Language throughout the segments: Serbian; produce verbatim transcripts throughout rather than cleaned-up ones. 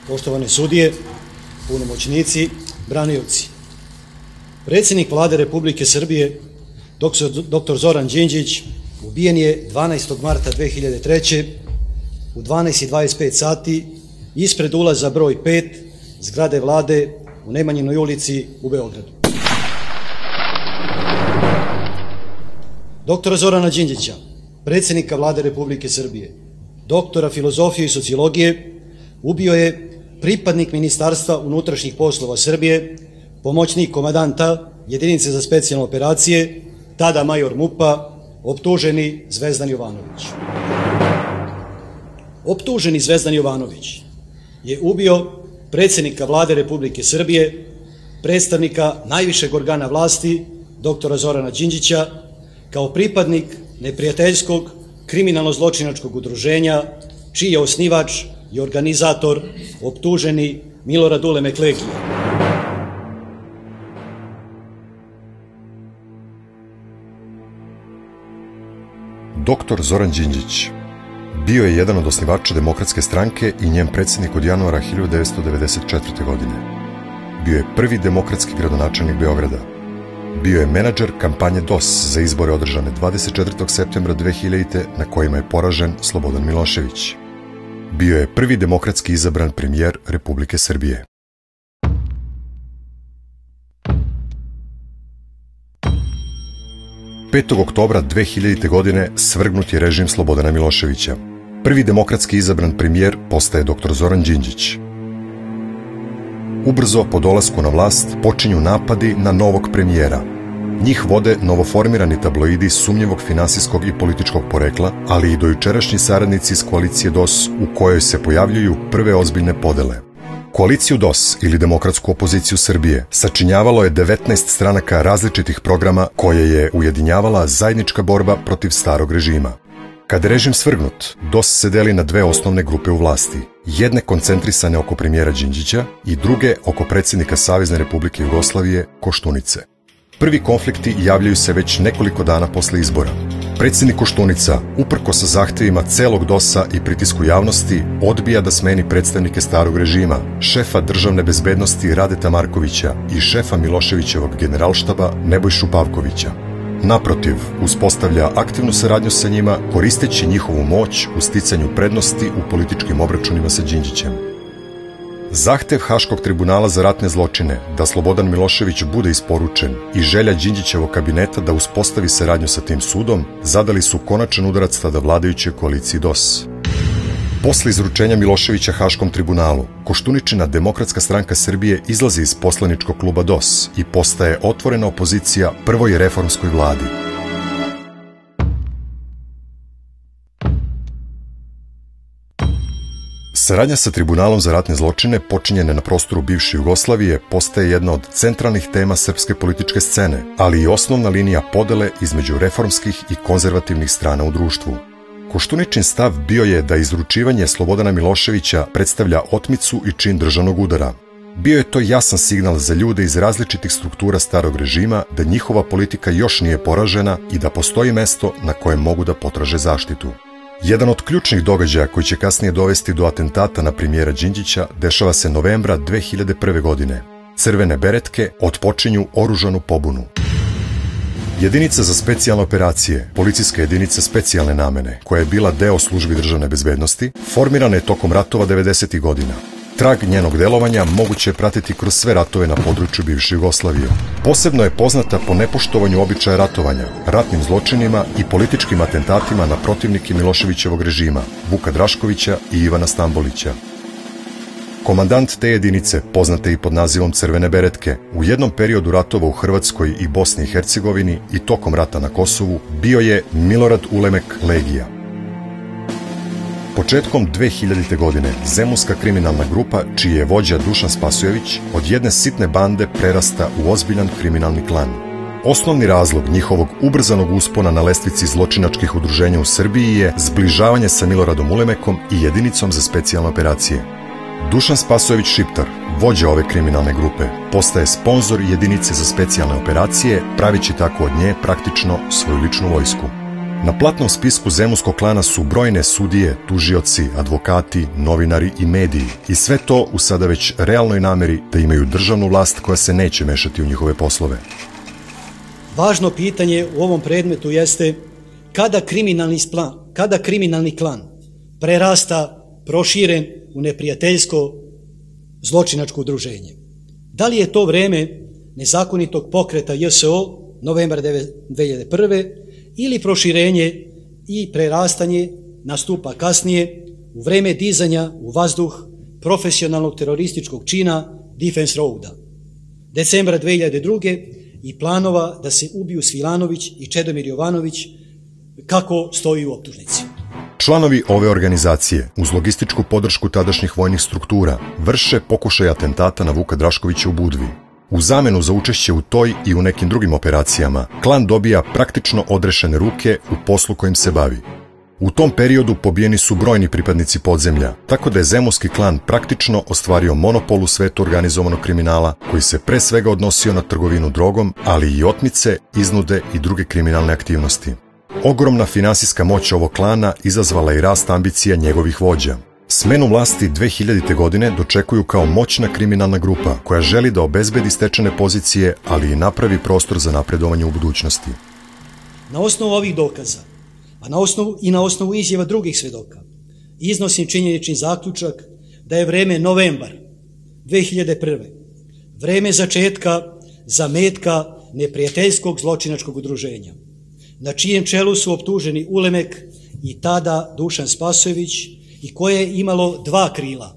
poštovane sudije, punomoćnici, branioci. Predsjednik Vlade Republike Srbije, doktor Zoran Đinđić, ubijen je dvanaestog marta dve hiljade treće. u dvanaest i dvadeset pet sati ispred ulaza broj pet zgrade Vlade u Nemanjinoj ulici u Beogradu. Doktora Zorana Đinđića, predsjednika Vlade Republike Srbije, doktora filozofije i sociologije, ubio je pripadnik Ministarstva unutrašnjih poslova Srbije, pomoćnik komandanta jedinice za specijalne operacije, tada major MUP-a, optuženi Zvezdan Jovanović. Optuženi Zvezdan Jovanović je ubio predsjednika Vlade Republike Srbije, predstavnika najvišeg organa vlasti, doktora Zorana Đinđića, kao pripadnik neprijateljskog kriminalno-zločinačkog udruženja, čiji je osnivač i organizator optuženi Milorad Ulemek Legija. Doktor Zoran Đinđić bio je jedan od osnivača Demokratske stranke i njen predsjednik od januara hiljadu devetsto devedeset četvrte. godine. Bio je prvi demokratski gradonačelnik Beograda. Bio je menadžer kampanje D O S za izbore održane dvadeset četvrtog septembra dve hiljadite. na kojima je poražen Slobodan Milošević. Bio je prvi demokratski izabran premijer Republike Srbije. petog oktobra dve hiljadite. godine svrgnut je režim Slobodana Miloševića. Prvi demokratski izabran premijer postaje doktor Zoran Đinđić. Ubrzo po dolasku na vlast počinju napadi na novog premijera. Njih vode novoformirani tabloidi sumnjivog finansijskog i političkog porekla, ali i dojučerašnji saradnici iz koalicije D O S u kojoj se pojavljuju prve ozbiljne podele. Koaliciju D O S ili Demokratsku opoziciju Srbije sačinjavalo je devetnaest stranaka različitih programa koje je ujedinjavala zajednička borba protiv starog režima. Kada je režim svrgnut, D O S se deli na dve osnovne grupe u vlasti, jedne koncentrisane oko premijera Đinđića i druge oko predsjednika Savezne Republike Jugoslavije Koštunice. Prvi konflikti javljaju se već nekoliko dana posle izbora. Predsjednik Koštunica, uprko sa zahtevima celog D O S-a i pritisku javnosti, odbija da smeni predstavnike starog režima, šefa državne bezbednosti Radeta Markovića i šefa Miloševićevog generalštaba Nebojšu Pavkovića. Naprotiv, uspostavlja aktivnu saradnju sa njima, koristeći njihovu moć u sticanju prednosti u političkim obračunima sa Đinđićem. Zahtev Haškog tribunala za ratne zločine da Slobodan Milošević bude isporučen i želja Đinđićevog kabineta da uspostavi saradnju sa tim sudom zadali su konačan udarac tada vladajućoj koaliciji D O S. Posle izručenja Miloševića Haškom tribunalu, Koštuničina Demokratska stranka Srbije izlazi iz poslaničkog kluba D O S i postaje otvorena opozicija prvoj reformskoj vladi. Saradnja sa Tribunalom za ratne zločine, počinjene na prostoru bivše Jugoslavije, postaje jedna od centralnih tema srpske političke scene, ali i osnovna linija podele između reformskih i konzervativnih strana u društvu. Koštuničin stav bio je da izručivanje Slobodana Miloševića predstavlja otmicu i čin državnog udara. Bio je to jasan signal za ljude iz različitih struktura starog režima da njihova politika još nije poražena i da postoji mesto na kojem mogu da potraže zaštitu. Jedan od ključnih događaja koji će kasnije dovesti do atentata na premijera Đinđića dešava se novembra dve hiljade prve. godine. Crvene beretke otpočinju oružanu pobunu. Jedinica za specijalne operacije, policijska jedinica specijalne namene, koja je bila deo službi državne bezbednosti, formirana je tokom ratova devedesetih godina. Trag njenog delovanja moguće je pratiti kroz sve ratove na području bivše Jugoslavije. Posebno je poznata po nepoštovanju običaja ratovanja, ratnim zločinima i političkim atentatima na protivnike Miloševićevog režima, Vuka Draškovića i Ivana Stambolića. Komandant te jedinice, poznate i pod nazivom Crvene beretke, u jednom periodu ratova u Hrvatskoj i Bosni i Hercegovini i tokom rata na Kosovu bio je Milorad Ulemek Legija. Početkom dve hiljadite. godine zemunska kriminalna grupa, čiji je vođa Dušan Spasojević, od jedne sitne bande prerasta u ozbiljan kriminalni klan. Osnovni razlog njihovog ubrzanog uspona na lestvici zločinačkih udruženja u Srbiji je zbližavanje sa Miloradom Ulemekom i jedinicom za specijalne operacije. Dušan Spasojević Šiptar, vođa ove kriminalne grupe, postaje sponzor jedinice za specijalne operacije, pravići tako od nje praktično svoju ličnu vojsku. Na platnom spisku zemunskog klana su brojne sudije, tužioci, advokati, novinari i mediji i sve to u sada već realnoj nameri da imaju državnu vlast koja se neće mešati u njihove poslove. Važno pitanje u ovom predmetu jeste kada kriminalni plan, kada kriminalni klan prerasta proširen u neprijateljsko zločinačko udruženje. Da li je to vreme nezakonitog pokreta J S O novembar dve hiljade prve ili proširenje i prerastanje nastupa kasnije u vreme dizanja u vazduh profesionalnog terorističkog čina Defense Roada decembra dve hiljade druge i planova da se ubiju Svilanović i Čedomir Jovanović kako stoji u optužnici. Članovi ove organizacije, uz logističku podršku tadašnjih vojnih struktura, vrše pokušaj atentata na Vuka Draškovića u Budvi. U zamenu za učešće u toj i u nekim drugim operacijama, klan dobija praktično odrešene ruke u poslu kojim se bavi. U tom periodu pobijeni su brojni pripadnici podzemlja, tako da je zemunski klan praktično ostvario monopol u svetu organizovanog kriminala, koji se pre svega odnosio na trgovinu drogom, ali i otmice, iznude i druge kriminalne aktivnosti. Ogromna finansijska moć ovog klana izazvala i rast ambicija njegovih vođa. Smenu vlasti dve hiljadite. godine dočekuju kao moćna kriminalna grupa koja želi da obezbedi stečene pozicije, ali i napravi prostor za napredovanje u budućnosti. Na osnovu ovih dokaza, a na osnovu i na osnovu izjava drugih svedoka, iznosim činjenični zaključak da je vreme novembar dve hiljade prve. vreme začetka zametka neprijateljskog zločinačkog udruženja, na čijem čelu su optuženi Ulemek i tada Dušan Spasojević i koje je imalo dva krila,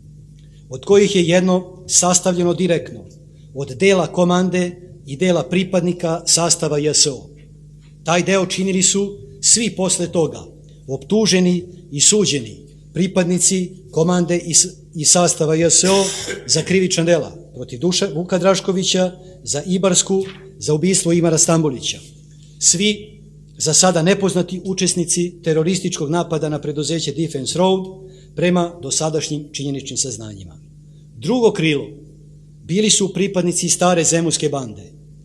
od kojih je jedno sastavljeno direktno od dela komande i dela pripadnika sastava J S O. Taj deo činili su svi posle toga optuženi i suđeni pripadnici komande i sastava J S O za krivična dela protiv Duša, Vuka Draškovića, za Ibarsku, za ubistvo Imara Stambolića. Svi za sada nepoznati učesnici terorističkog napada na preduzeće Defense Road prema dosadašnjim činjeničnim saznanjima. Drugo krilo bili su pripadnici stare zemunske bande.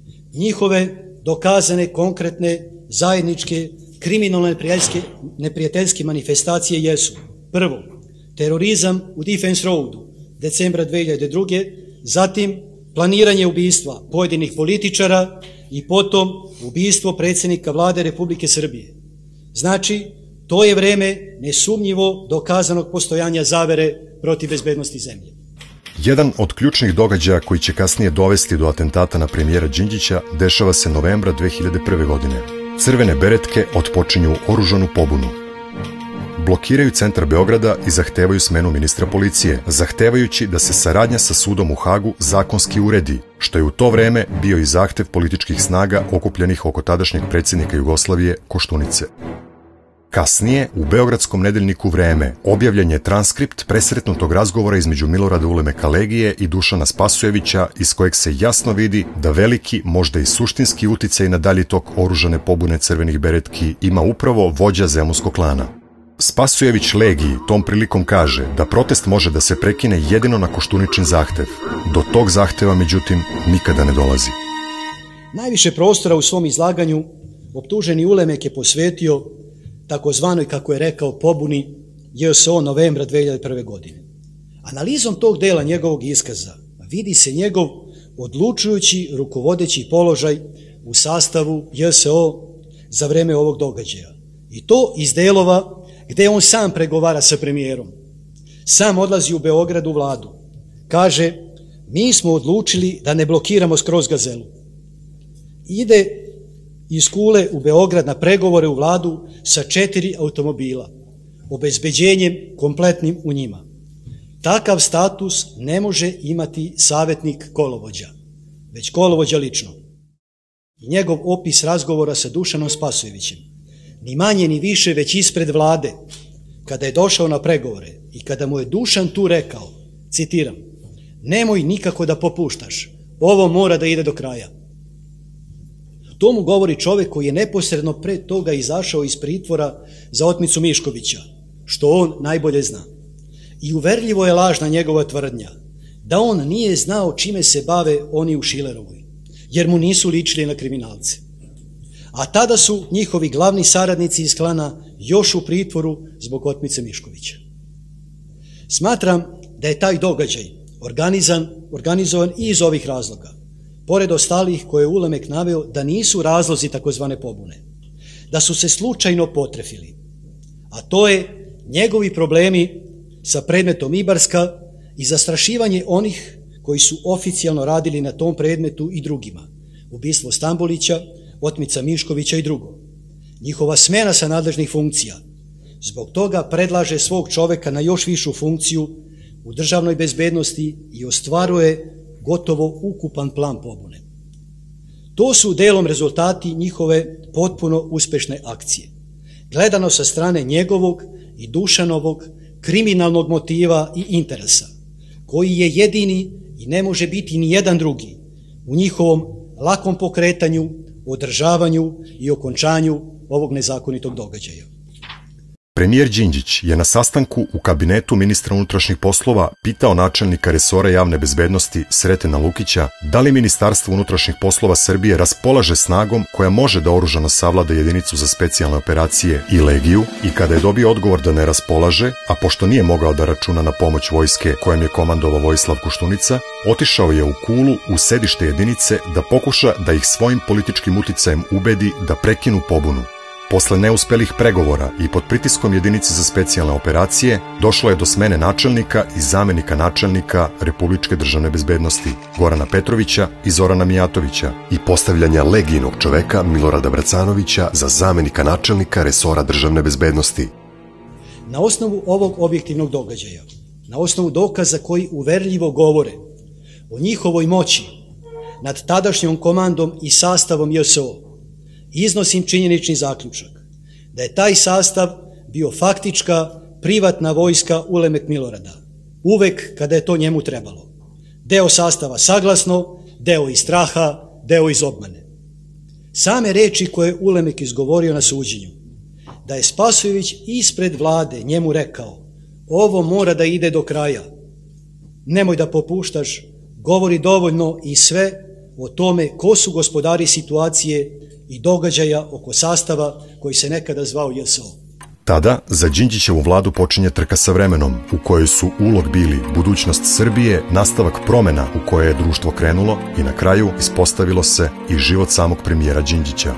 Njihove dokazane, konkretne, zajedničke, kriminalne neprijateljske manifestacije jesu: prvo, terorizam u Defense Roadu decembra dve hiljade druge. Zatim planiranje ubistva pojedinih političara i potom ubistvo predsjednika vlade Republike Srbije. Znači, to je vreme nesumnjivo dokazanog postojanja zavere protiv bezbednosti zemlje. Jedan od ključnih događaja koji će kasnije dovesti do atentata na premijera Đinđića dešava se novembra dve hiljade prve. godine. Crvene beretke otpočinju oružanu pobunu. Blokiraju centar Beograda i zahtevaju smenu ministra policije, zahtevajući da se saradnja sa sudom u Hagu zakonski uredi, što je u to vreme bio i zahtev političkih snaga okupljenih oko tadašnjeg predsjednika Jugoslavije Koštunice. Kasnije, u beogradskom nedeljniku Vreme objavljen je transkript presretnutog razgovora između Milorada Ulemeka Legije i Dušana Spasojevića, iz kojeg se jasno vidi da veliki, možda i suštinski uticaj na dalji tok oružane pobune crvenih beretki ima upravo vođa zemunskog klana. Spasojević Legiji tom prilikom kaže da protest može da se prekine jedino na Koštuničin zahtev. Do tog zahteva, međutim, nikada ne dolazi. Najviše prostora u svom izlaganju optuženi Ulemek je posvetio takozvanoj, kako je rekao, pobuni J S O novembra dve hiljade prve. godine. Analizom tog dela njegovog iskaza vidi se njegov odlučujući rukovodeći položaj u sastavu J S O za vreme ovog događaja. I to iz delova gde on sam pregovara sa premijerom. Sam odlazi u Beograd u vladu. Kaže, mi smo odlučili da ne blokiramo skroz Gazelu. Ide iz Kule u Beograd na pregovore u vladu sa četiri automobila, obezbeđenjem kompletnim u njima. Takav status ne može imati savjetnik kolovođa, već kolovođa lično. I njegov opis razgovora sa Dušanom Spasojevićem, ni manje ni više već ispred vlade, kada je došao na pregovore i kada mu je Dušan tu rekao, citiram, nemoj nikako da popuštaš, ovo mora da ide do kraja. To mu govori čovjek koji je neposredno pre toga izašao iz pritvora za otmicu Miškovića, što on najbolje zna. I uverljivo je lažna njegova tvrdnja da on nije znao čime se bave oni u Šilerovoj, jer mu nisu ličili na kriminalce. a tada su njihovi glavni saradnici iz klana još u pritvoru zbog otmice Miškovića. Smatram da je taj događaj organizan, organizovan i iz ovih razloga, pored ostalih koje je Ulemek naveo da nisu razlozi takozvane pobune, da su se slučajno potrefili, a to je njegovi problemi sa predmetom Ibarska i zastrašivanje onih koji su oficijalno radili na tom predmetu i drugima, ubistvo Stambolića, otmica Miškovića i drugo. Njihova smena sa nadležnih funkcija. Zbog toga predlaže svog čoveka na još višu funkciju u državnoj bezbednosti i ostvaruje gotovo ukupan plan pobune. To su delom rezultati njihove potpuno uspešne akcije. Gledano sa strane njegovog i Dušanovog kriminalnog motiva i interesa, koji je jedini i ne može biti ni jedan drugi u njihovom lakom pokretanju, održavanju i okončanju ovog nezakonitog događaja. Premijer Đinđić je na sastanku u kabinetu ministra unutrašnjih poslova pitao načelnika resora javne bezbednosti Sretena Lukića da li Ministarstvo unutrašnjih poslova Srbije raspolaže snagom koja može da oružano savlada jedinicu za specijalne operacije i Legiju, i kada je dobio odgovor da ne raspolaže, a pošto nije mogao da računa na pomoć vojske kojem je komandovao Vojislav Koštunica, otišao je u Kulu u sedište jedinice da pokuša da ih svojim političkim uticajem ubedi da prekinu pobunu. Posle neuspelih pregovora i pod pritiskom jedinice za specijalne operacije došlo je do smene načelnika i zamenika načelnika Republičke državne bezbednosti Gorana Petrovića i Zorana Mijatovića i postavljanja Legijinog čoveka Milorada Bracanovića za zamenika načelnika resora državne bezbednosti. Na osnovu ovog objektivnog događaja, na osnovu dokaza koji uverljivo govore o njihovoj moći nad tadašnjom komandom i sastavom J S O, iznosim činjenični zaključak da je taj sastav bio faktička privatna vojska Ulemek Milorada, uvek kada je to njemu trebalo. Deo sastava saglasno, deo iz straha, deo iz obmane. Same reči koje je Ulemek izgovorio na suđenju, da je Spasojević ispred vlade njemu rekao: ovo mora da ide do kraja, nemoj da popuštaš, govori dovoljno i sve o tome ko su gospodari situacije i događaja oko sastava koji se nekada zvao J S O. Tada za Đinđićevu vladu počinje trka sa vremenom, u kojoj su ulog bili budućnost Srbije, nastavak promena u koje je društvo krenulo i na kraju ispostavilo se i život samog premijera Đinđića.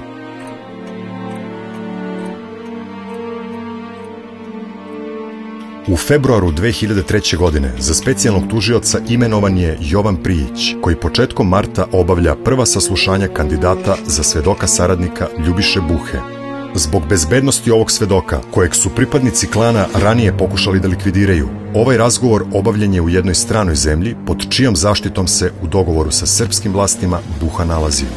U februaru dve hiljade treće. godine za specijalnog tužioca imenovan je Jovan Prijić, koji početkom marta obavlja prva saslušanja kandidata za svedoka saradnika Ljubiše Buhe. Zbog bezbednosti ovog svedoka, kojeg su pripadnici klana ranije pokušali da likvidiraju, ovaj razgovor obavljen je u jednoj stranoj zemlji pod čijom zaštitom se u dogovoru sa srpskim vlastima Buha nalazio.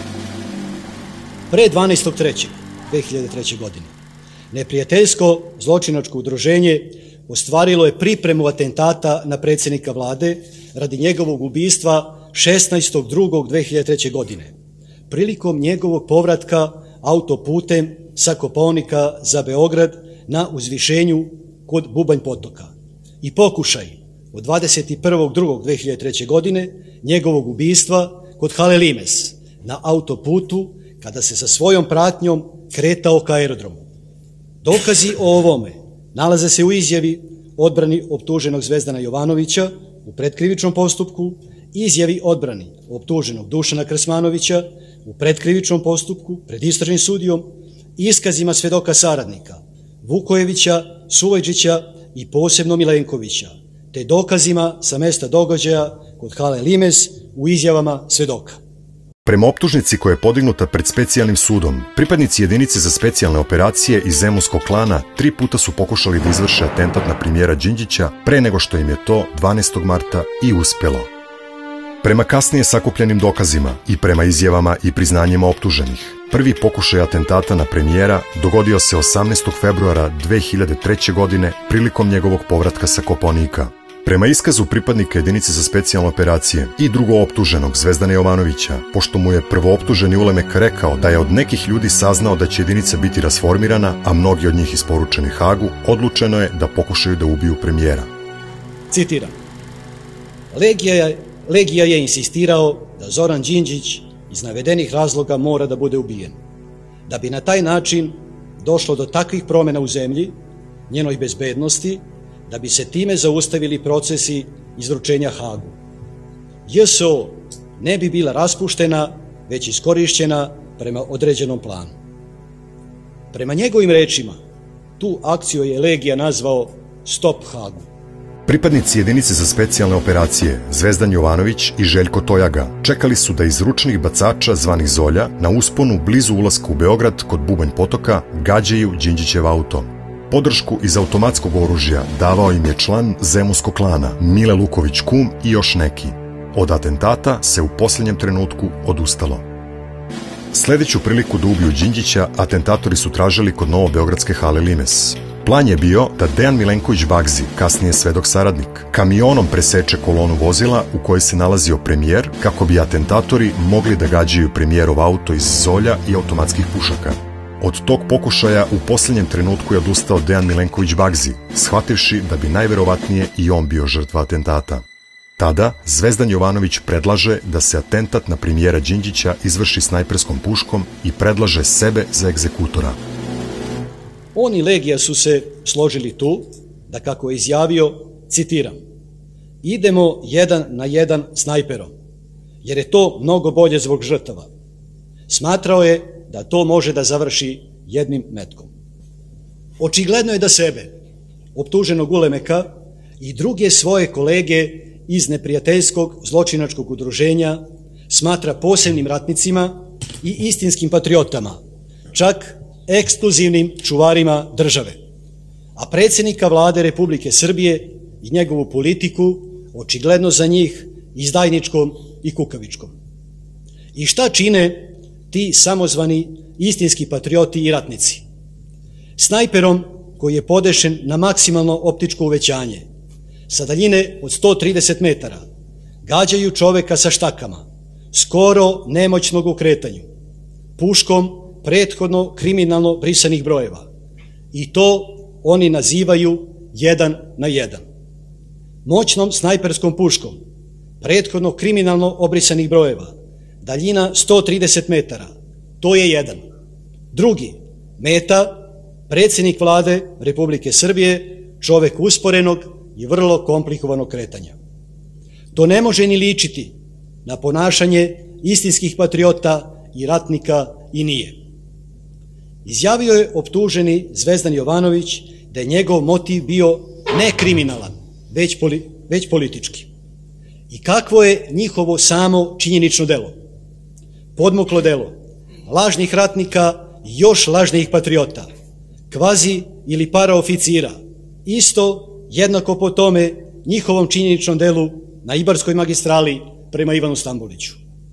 Pre dvanaestog trećeg dve hiljade treće. godine neprijateljsko zločinačko udruženje ostvarilo je pripremu atentata na predsjednika vlade radi njegovog ubistva šesnaestog drugog dve hiljade treće. godine, prilikom njegovog povratka autoputem sa Kopaonika za Beograd na uzvišenju kod Bubanj potoka, i pokušaj od dvadeset prvog drugog dve hiljade treće. godine njegovog ubistva kod Hale Limes na autoputu kada se sa svojom pratnjom kretao ka aerodromu. Dokazi o ovome nalaze se u izjavi odbrani optuženog Zvezdana Jovanovića u predkrivičnom postupku, izjavi odbrani optuženog Dušana Krsmanovića u predkrivičnom postupku pred istražnim sudijom, iskazima svedoka saradnika Vukojevića, Suvojčića i posebno Milenkovića, te dokazima sa mesta događaja kod Hale Limes u izjavama svedoka. Prema optužnici koja je podignuta pred specijalnim sudom, pripadnici jedinice za specijalne operacije iz Zemunskog klana tri puta su pokušali da izvrše atentat na premijera Đinđića pre nego što im je to dvanaestog marta i uspelo. Prema kasnije sakupljenim dokazima i prema izjavama i priznanjima optuženih, prvi pokušaj atentata na premijera dogodio se osamnaestog februara dve hiljade treće. godine prilikom njegovog povratka sa Kopaonika. Prema iskazu pripadnika jedinice za specijalne operacije i drugooptuženog Zvezdana Jovanovića, pošto mu je prvooptuženi Ulemek rekao da je od nekih ljudi saznao da će jedinica biti rasformirana, a mnogi od njih isporučeni Hagu, odlučeno je da pokušaju da ubiju premijera. Citiram: Legija je, Legija je insistirao da Zoran Đinđić iz navedenih razloga mora da bude ubijen. da bi na taj način došlo do takvih promjena u zemlji, njenoj bezbednosti, da bi se time zaustavili procesi izručenja Hagu. J S O ne bi bila raspuštena, već iskorišćena prema određenom planu. Prema njegovim rečima, tu akciju je Legija nazvao Stop Hagu. Pripadnici jedinice za specijalne operacije Zvezdan Jovanović i Željko Tojaga čekali su da iz ručnih bacača zvanih Zolja na usponu blizu ulaska u Beograd kod Bubanj potoka gađaju Đinđićev auto. Podršku iz automatskog oružja davao im je član zemunskog klana Mile Luković Kum i još neki. Od atentata se u posljednjem trenutku odustalo. Sledeću priliku da ubiju Đinđića atentatori su tražili kod novobeogradske hale Limes. Plan je bio da Dejan Milenković Bagzi, kasnije svedok saradnik, kamionom preseče kolonu vozila u kojoj se nalazio premijer kako bi atentatori mogli da gađaju premijerov auto iz Zolja i automatskih pušaka. Od tog pokušaja u posljednjem trenutku je odustao Dejan Milenković Bagzi, shvativši da bi najverovatnije i on bio žrtva atentata. Tada Zvezdan Jovanović predlaže da se atentat na premijera Đinđića izvrši snajperskom puškom i predlaže sebe za egzekutora. On i Legija su se složili tu da, kako je izjavio, citiram, idemo jedan na jedan snajperom, jer je to mnogo bolje zbog žrtava. Smatrao je da to može da završi jednim metkom. Očigledno je da sebe, optuženog Ulemeka i druge svoje kolege iz neprijateljskog zločinačkog udruženja smatra posebnim ratnicima i istinskim patriotama, čak ekskluzivnim čuvarima države, a predsjednika vlade Republike Srbije i njegovu politiku očigledno za njih izdajničkom i kukavičkom. I šta čine ti samozvani istinski patrioti i ratnici? Snajperom koji je podešen na maksimalno optičko uvećanje, sa daljine od sto trideset metara, gađaju čoveka sa štakama, skoro nemoćnog u kretanju, puškom prethodno kriminalno brisanih brojeva. I to oni nazivaju jedan na jedan. Moćnom snajperskom puškom, prethodno kriminalno obrisanih brojeva, daljina sto trideset metara, to je jedan. Drugi, meta, predsjednik vlade Republike Srbije, čovek usporenog i vrlo komplikovanog kretanja. To ne može ni ličiti na ponašanje istinskih patriota i ratnika i nije. Izjavio je optuženi Zvezdan Jovanović da je njegov motiv bio ne kriminalan, već, poli, već politički. I kakvo je njihovo samo činjenično delo? Podmuklo delo lažnih ratnika i još lažnijih patriota, kvazi ili paraoficira, isto jednako po tome njihovom činjeničnom delu na Ibarskoj magistrali prema Ivanu Stamboliću.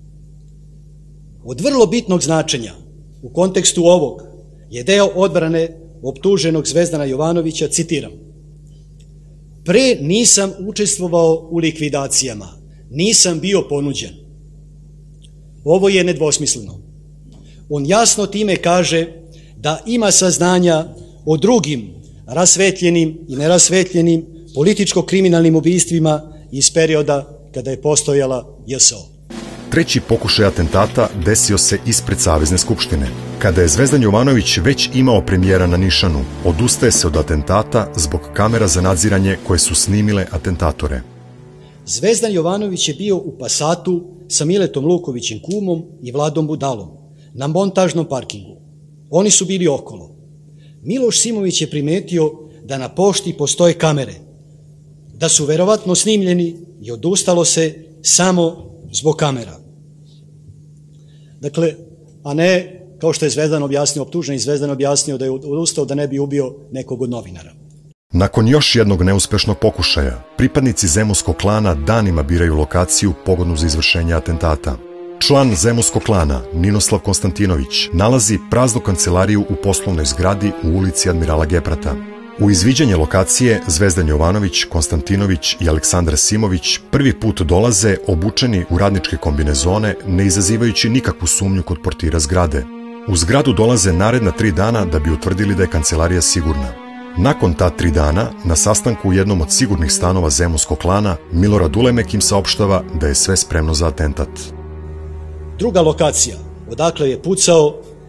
Od vrlo bitnog značenja u kontekstu ovog je deo odbrane optuženog Zvezdana Jovanovića, citiram, pre nisam učestvovao u likvidacijama, nisam bio ponuđen. Ovo je nedvosmisleno. On jasno time kaže da ima saznanja o drugim rasvetljenim i nerasvetljenim političko-kriminalnim ubistvima iz perioda kada je postojala J S O. Treći pokušaj atentata desio se ispred Savezne skupštine. Kada je Zvezdan Jovanović već imao premijera na nišanu, odustaje se od atentata zbog kamera za nadziranje koje su snimile atentatore. Zvezdan Jovanović je bio u Passatu sa Miletom Lukovićem Kumom i Vladom Budalom na montažnom parkingu. Oni su bili okolo. Miloš Simović je primetio da na pošti postoje kamere, da su verovatno snimljeni i odustalo se samo zbog kamera. Dakle, a ne, kao što je Zvezdan objasnio, optuženi Zvezdan objasnio da je odustao da ne bi ubio nekog od novinara. Nakon još jednog neuspešnog pokušaja, pripadnici zemunskog klana danima biraju lokaciju pogodnu za izvršenje atentata. Član zemunskog klana, Ninoslav Konstantinović, nalazi praznu kancelariju u poslovnoj zgradi u ulici Admirala Geprata. U izviđanje lokacije Zvezdan Jovanović, Konstantinović i Aleksandar Simović prvi put dolaze obučeni u radničke kombinezone, ne izazivajući nikakvu sumnju kod portira zgrade. U zgradu dolaze naredna tri dana da bi utvrdili da je kancelarija sigurna. Nakon ta tri dana, na sastanku u jednom od sigurnih stanova zemunskog klana, Milorad Ulemek im saopštava da je sve spremno za atentat. Druga lokacija, odakle je pucao,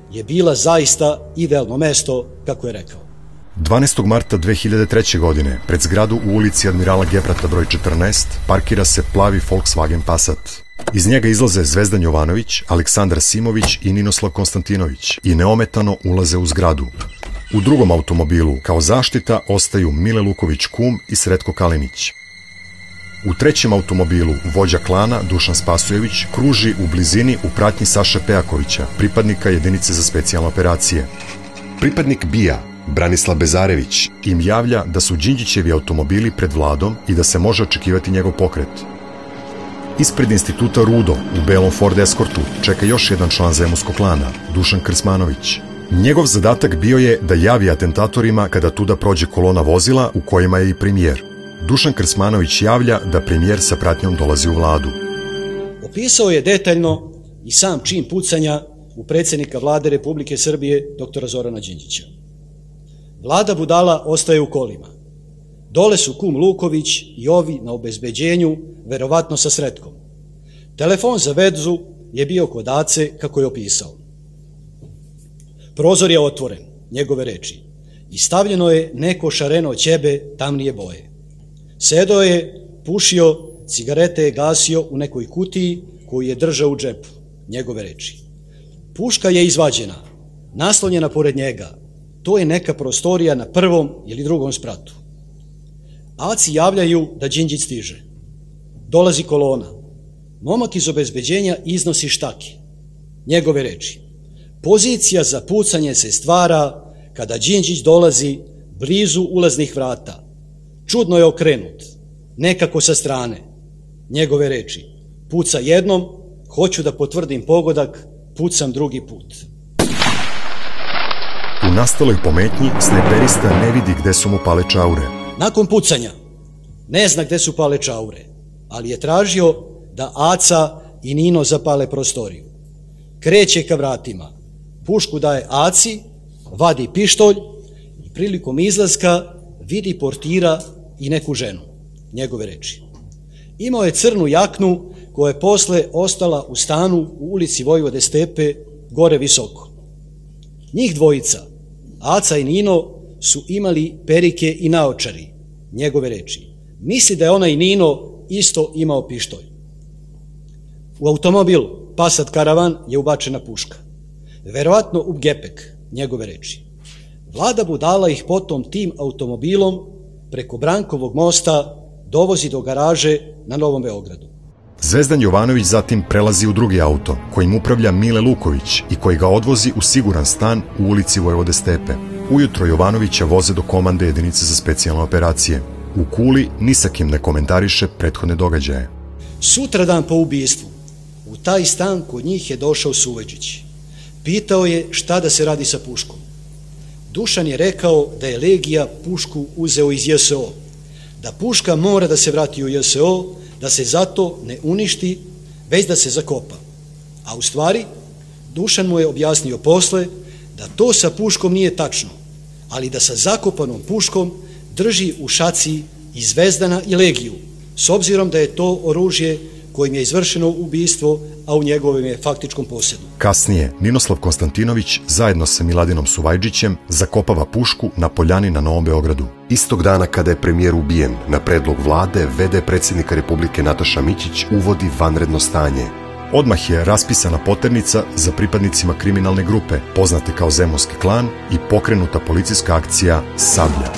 je bila zaista idealno mesto, kako je rekao. dvanaestog marta dve hiljade treće. godine pred zgradu u ulici Admirala Geprata broj četrnaest parkira se plavi Volkswagen Passat. Iz njega izlaze Zvezdan Jovanović, Aleksandar Simović i Ninoslav Konstantinović i neometano ulaze u zgradu. U drugom automobilu kao zaštita ostaju Mile Luković Kum i Sretko Kalinić. U trećem automobilu vođa klana Dušan Spasojević kruži u blizini u pratnji Saše Pejakovića, pripadnika jedinice za specijalne operacije. Pripadnik B I A, Branislav Bezarević, im javlja da su Đinđićevi automobili pred Vladom i da se može očekivati njegov pokret. Ispred instituta Rudo u belom Ford Escortu čeka još jedan član zemunskog klana, Dušan Krsmanović. Njegov zadatak bio je da javi atentatorima kada tuda prođe kolona vozila u kojima je i premijer. Dušan Krsmanović javlja da premijer sa pratnjom dolazi u Vladu. Opisao je detaljno i sam čin pucanja u predsjednika Vlade Republike Srbije, doktora Zorana Đinđića. Vlada budala ostaje u kolima. Dole su kum Luković i ovi na obezbeđenju, verovatno sa Sretkom. Telefon za vezu je bio kod Ace, kako je opisao. Prozor je otvoren, njegove reči, i stavljeno je neko šareno ćebe tamnije boje. Sedao je, pušio, cigarete je gasio u nekoj kutiji koju je držao u džepu, njegove reči. Puška je izvađena, naslonjena pored njega. To je neka prostorija na prvom ili drugom spratu. Aci javljaju da Đinđić stiže. Dolazi kolona. Momak iz obezbeđenja iznosi štake. Njegove reči. Pozicija za pucanje se stvara kada Đinđić dolazi blizu ulaznih vrata. Čudno je okrenut, nekako sa strane. Njegove reči. Puca jednom, hoću da potvrdim pogodak, pucam drugi put. U nastaloj pometnji snajperista ne vidi gde su mu pale čaure. Nakon pucanja ne zna gde su pale čaure, ali je tražio da Aca i Nino zapale prostoriju. Kreće ka vratima, pušku daje Aci, vadi pištolj i prilikom izlaska vidi portira i neku ženu, njegove reči. Imao je crnu jaknu koja je posle ostala u stanu u ulici Vojvode Stepe, gore visoko. Njih dvojica, Aca i Nino, su imali perike i naočari, njegove reči. Misli da je onaj Nino isto imao pištolj. U automobil Passat Karavan je ubačena puška. Verovatno u gepek, njegove reči. Vlada budala ih potom tim automobilom preko Brankovog mosta dovozi do garaže na Novom Beogradu. Zvezdan Jovanović zatim prelazi u drugi auto, kojim upravlja Mile Luković i koji ga odvozi u siguran stan u ulici Vojvode Stepe. Ujutro Jovanovića voze do komande jedinice za specijalne operacije. U Kuli ni sa kim ne komentariše prethodne događaje. Sutradan po ubistvu, u taj stan kod njih je došao Suveđić. Pitao je šta da se radi sa puškom. Dušan je rekao da je Legija pušku uzeo iz J S O, da puška mora da se vrati u J S O, da se zato ne uništi, već da se zakopa. A u stvari, Dušan mu je objasnio posle da to sa puškom nije tačno, ali da sa zakopanom puškom drži u šaci i Zvezdana i Legiju, s obzirom da je to oružje kojim je izvršeno ubistvo, a u njegovom je faktičkom posjedu. Kasnije, Ninoslav Konstantinović zajedno sa Miladinom Suvajđićem zakopava pušku na poljani na Novom Beogradu. Istog dana kada je premijer ubijen, na predlog vlade, v d predsjednika Republike Nataša Mićić uvodi vanredno stanje. Odmah je raspisana poternica za pripadnicima kriminalne grupe, poznate kao Zemunski klan, i pokrenuta policijska akcija Sablja.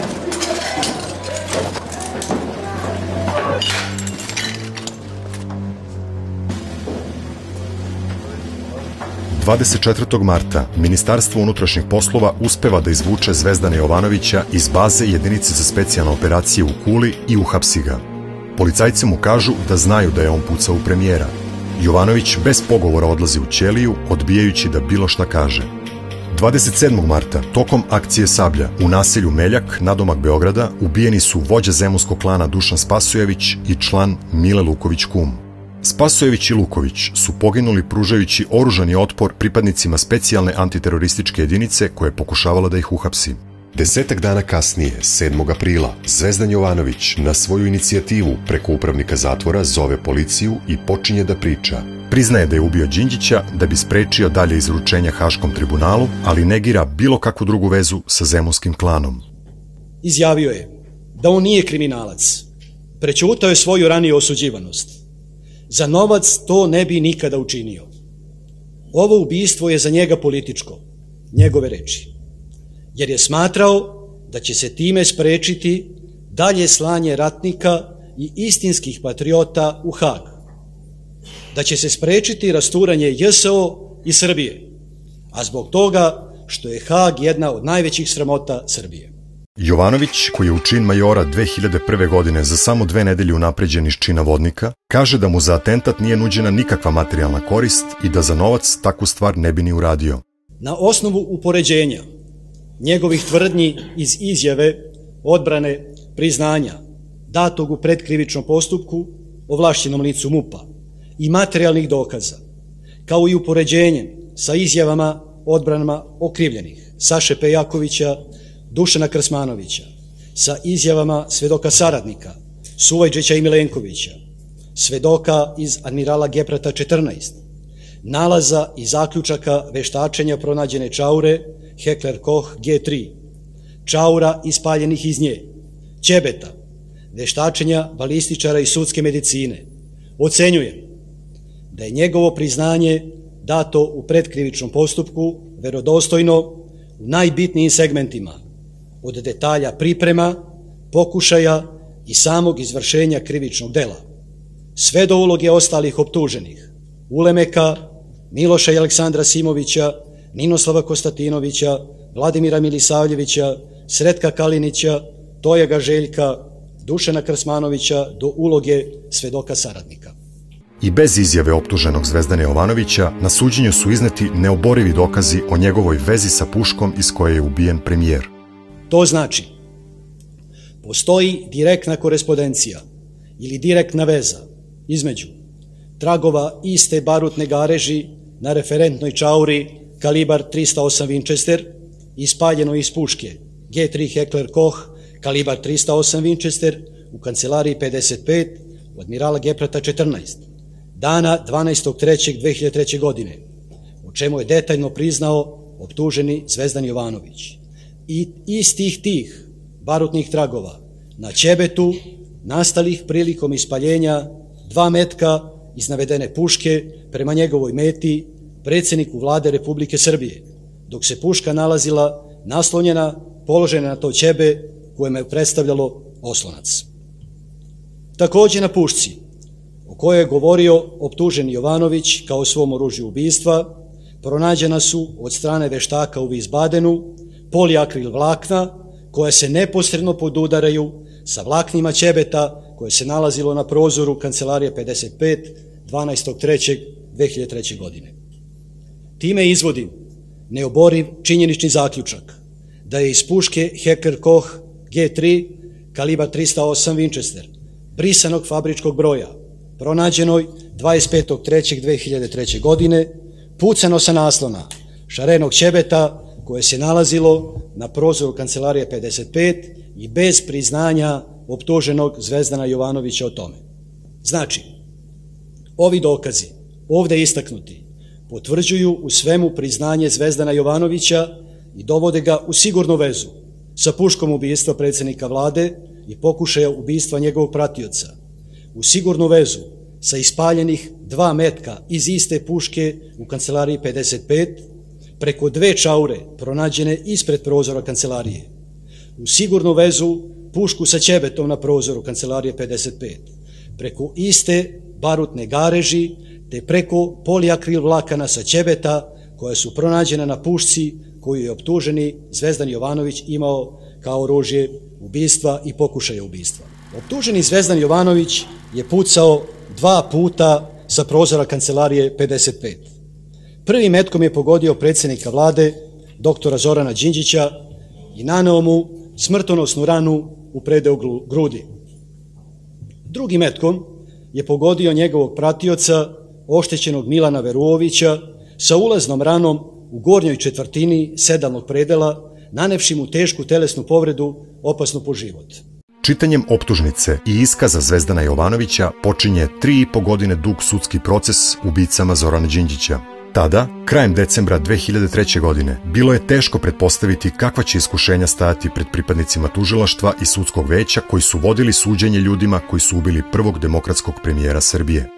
dvadeset četvrtog marta Ministarstvo unutrašnjih poslova uspeva da izvuče Zvezdana Jovanovića iz baze jedinice za specijalne operacije u Kuli i uhapsi ga. Policajci mu kažu da znaju da je on pucao u premijera. Jovanović bez pogovora odlazi u ćeliju, odbijajući da bilo šta kaže. dvadeset sedmog marta, tokom akcije Sablja, u naselju Meljak, nadomak Beograda, ubijeni su vođa zemunskog klana Dušan Spasojević i član Mile Luković Kum. Spasojević i Luković su poginuli pružajući oružani otpor pripadnicima specijalne antiterorističke jedinice koja je pokušavala da ih uhapsi. Desetak dana kasnije, sedmog aprila, Zvezdan Jovanović na svoju inicijativu preko upravnika zatvora zove policiju i počinje da priča. Priznaje da je ubio Đinđića da bi sprečio dalje izručenja Haškom tribunalu, ali negira bilo kakvu drugu vezu sa zemunskim klanom. Izjavio je da on nije kriminalac. Prećutao je svoju raniju osuđivanost. Za novac to ne bi nikada učinio. Ovo ubistvo je za njega političko, njegove reči, jer je smatrao da će se time sprečiti dalje slanje ratnika i istinskih patriota u Hag, da će se sprečiti rasturanje J S O i Srbije, a zbog toga što je Hag jedna od najvećih sramota Srbije. Jovanović, koji je u čin majora dve hiljade prve. godine za samo dve nedelje unapređen iz čina vodnika, kaže da mu za atentat nije nuđena nikakva materijalna korist i da za novac takvu stvar ne bi ni uradio. Na osnovu upoređenja njegovih tvrdnji iz izjave, odbrane, priznanja, datog u predkrivičnom postupku ovlašćenom licu MUP-a i materijalnih dokaza, kao i upoređenjem sa izjavama odbranama okrivljenih Saše Pejakovića, Dušana Krsmanovića, sa izjavama svedoka saradnika Suvajđića i Milenkovića, svedoka iz Admirala Geprata četrnaest, nalaza i zaključaka veštačenja pronađene čaure Heckler Koch G tri, čaura ispaljenih iz nje, ćebeta, veštačenja balističara i sudske medicine, ocenjujem da je njegovo priznanje dato u predkrivičnom postupku verodostojno u najbitnijim segmentima, od detalja priprema, pokušaja i samog izvršenja krivičnog dela, sve do uloge ostalih optuženih, Ulemeka, Miloša i Aleksandra Simovića, Ninoslava Konstantinovića, Vladimira Milisavljevića, Sretka Kalinića, Tojaga Željka, Dušana Krsmanovića do uloge svedoka saradnika. I bez izjave optuženog Zvezdana Jovanovića na suđenju su izneti neoborivi dokazi o njegovoj vezi sa puškom iz koje je ubijen premijer. To znači, postoji direktna korespondencija ili direktna veza između tragova iste barutne gareži na referentnoj čauri kalibar trista osam Winchester, ispaljeno iz puške G tri Heckler Koch kalibar trista osam Winchester u kancelariji pedeset pet u Admirala Geprata četrnaest, dana dvanaestog trećeg dve hiljade treće. godine, o čemu je detaljno priznao optuženi Zvezdan Jovanović. I istih tih barutnih tragova na ćebetu nastalih prilikom ispaljenja dva metka iz navedene puške prema njegovoj meti, predsjedniku Vlade Republike Srbije, dok se puška nalazila naslonjena, položena na to ćebe kojem je predstavljalo oslonac. Također na pušci, o kojoj je govorio optuženi Jovanović kao svom oružju ubistva, pronađena su od strane veštaka u Wiesbadenu poliakril vlakna koje se neposredno podudaraju sa vlaknima ćebeta koje se nalazilo na prozoru kancelarije pedeset pet dvanaestog trećeg dve hiljade treće. godine. Time izvodim neoboriv činjenični zaključak da je iz puške Heckler Koch G tri kalibar trista osam Winchester brisanog fabričkog broja pronađenoj dvadeset petog trećeg dve hiljade treće. godine pucano sa naslona šarenog ćebeta koje se nalazilo na prozoru kancelarije pedeset pet i bez priznanja optuženog Zvezdana Jovanovića o tome. Znači, ovi dokazi, ovde istaknuti, potvrđuju u svemu priznanje Zvezdana Jovanovića i dovode ga u sigurnu vezu sa puškom ubistva predsjednika Vlade i pokušaja ubistva njegovog pratioca, u sigurnu vezu sa ispaljenih dva metka iz iste puške u kancelariji pedeset pet, preko dve čaure pronađene ispred prozora kancelarije, u sigurnu vezu pušku sa ćebetom na prozoru kancelarije pedeset pet, preko iste barutne gareži, te preko poliakril vlakana sa ćebeta koja su pronađena na pušci koju je optuženi Zvezdan Jovanović imao kao oružje ubistva i pokušaja ubistva. Optuženi Zvezdan Jovanović je pucao dva puta sa prozora kancelarije pedeset pet. Prvim metkom je pogodio predsjednika Vlade, doktora Zorana Đinđića, i naneo mu smrtonosnu ranu u predeo grudi. Drugim metkom je pogodio njegovog pratioca, oštećenog Milana Veruovića, sa ulaznom ranom u gornjoj četvrtini sedalnog predela nanevši mu tešku telesnu povredu opasnu po život. Čitanjem optužnice i iskaza Zvezdana Jovanovića počinje tri i po godine dug sudski proces ubicama Zorana Đinđića. Tada, krajem decembra dve hiljade treće. godine, bilo je teško pretpostaviti kakva će iskušenja stajati pred pripadnicima tužilaštva i sudskog veća koji su vodili suđenje ljudima koji su ubili prvog demokratskog premijera Srbije.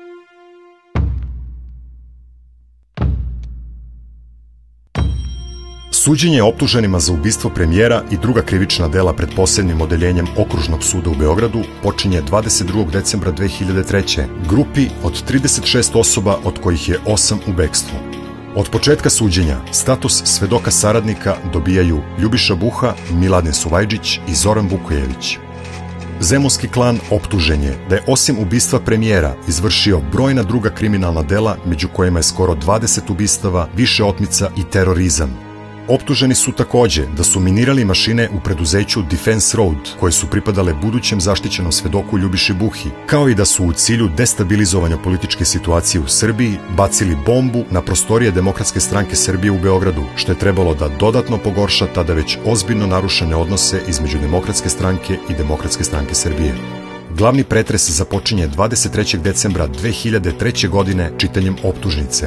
Suđenje optuženima za ubistvo premijera i druga krivična dela pred posebnim odeljenjem Okružnog suda u Beogradu počinje dvadeset drugog decembra dve hiljade treće. grupi od trideset šest osoba, od kojih je osam u bekstvu. Od početka suđenja status svedoka saradnika dobijaju Ljubiša Buha, Miladin Suvajđić i Zoran Vukojević. Zemunski klan optužen je da je osim ubistva premijera izvršio brojna druga kriminalna dela, među kojima je skoro dvadeset ubistava, više otmica i terorizam. Optuženi su takođe da su minirali mašine u preduzeću Defense Road, koje su pripadale budućem zaštićenom svedoku Ljubiši Buhi, kao i da su u cilju destabilizovanja političke situacije u Srbiji bacili bombu na prostorije Demokratske stranke Srbije u Beogradu, što je trebalo da dodatno pogorša tada već ozbiljno narušene odnose između Demokratske stranke i Demokratske stranke Srbije. Glavni pretres započinje dvadeset trećeg decembra dve hiljade treće. godine čitanjem optužnice.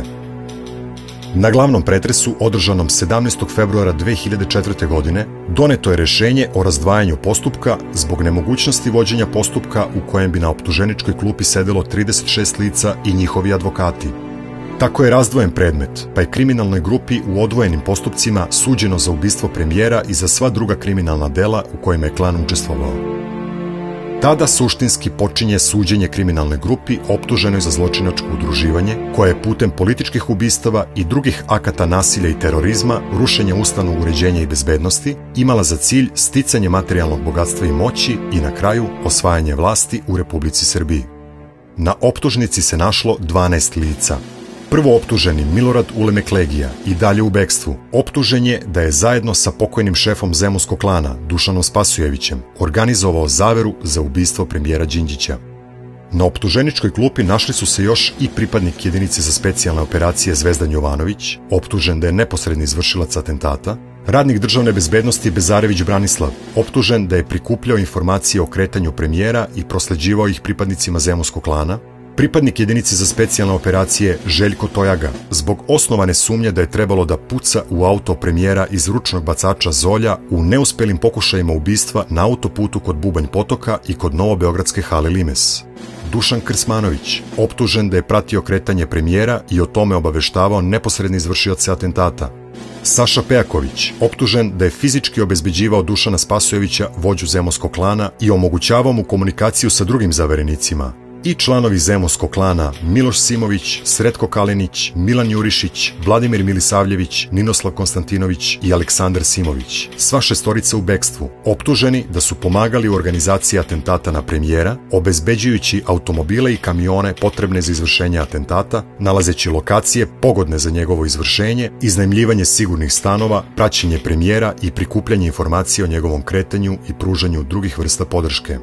Na glavnom pretresu, održanom sedamnaestog februara dve hiljade četvrte. godine, doneto je rešenje o razdvajanju postupka zbog nemogućnosti vođenja postupka u kojem bi na optuženičkoj klupi sedelo trideset šest lica i njihovi advokati. Tako je razdvojen predmet, pa je kriminalnoj grupi u odvojenim postupcima suđeno za ubistvo premijera i za sva druga kriminalna dela u kojima je klan učestvovao. Tada suštinski počinje suđenje kriminalnoj grupi optuženoj za zločinačko udruživanje, koje je putem političkih ubistava i drugih akata nasilja i terorizma, rušenja ustavnog uređenja i bezbednosti, imala za cilj sticanje materijalnog bogatstva i moći i na kraju osvajanje vlasti u Republici Srbiji. Na optužnici se našlo dvanaest lica. Prvo optuženi Milorad Ulemek Legija, i dalje u bekstvu, optužen je da je zajedno sa pokojnim šefom zemunskog klana, Dušanom Spasojevićem, organizovao zaveru za ubistvo premijera Đinđića. Na optuženičkoj klupi našli su se još i pripadnik jedinice za specijalne operacije Zvezdan Jovanović, optužen da je neposredni izvršilac atentata, radnik državne bezbednosti Bezarević Branislav, optužen da je prikupljao informacije o kretanju premijera i prosleđivao ih pripadnicima zemunskog klana, pripadnik jedinice za specijalne operacije Željko Tojaga, zbog osnovane sumnje da je trebalo da puca u auto premijera iz ručnog bacača Zolja u neuspelim pokušajima ubistva na autoputu kod Bubanj Potoka i kod Novobeogradske hale Limes. Dušan Krsmanović, optužen da je pratio kretanje premijera i o tome obaveštavao neposredni izvršioce atentata. Saša Pejaković, optužen da je fizički obezbeđivao Dušana Spasojevića, vođu zemunskog klana, i omogućavao mu komunikaciju sa drugim zaverenicima. I članovi zemunskog klana Miloš Simović, Sretko Kalinić, Milan Jurišić, Vladimir Milisavljević, Ninoslav Konstantinović i Aleksandar Simović, sva šestorica u bekstvu, optuženi da su pomagali u organizaciji atentata na premijera, obezbeđujući automobile i kamione potrebne za izvršenje atentata, nalazeći lokacije pogodne za njegovo izvršenje, iznajmljivanje sigurnih stanova, praćenje premijera i prikupljanje informacija o njegovom kretanju i pružanju drugih vrsta podrške.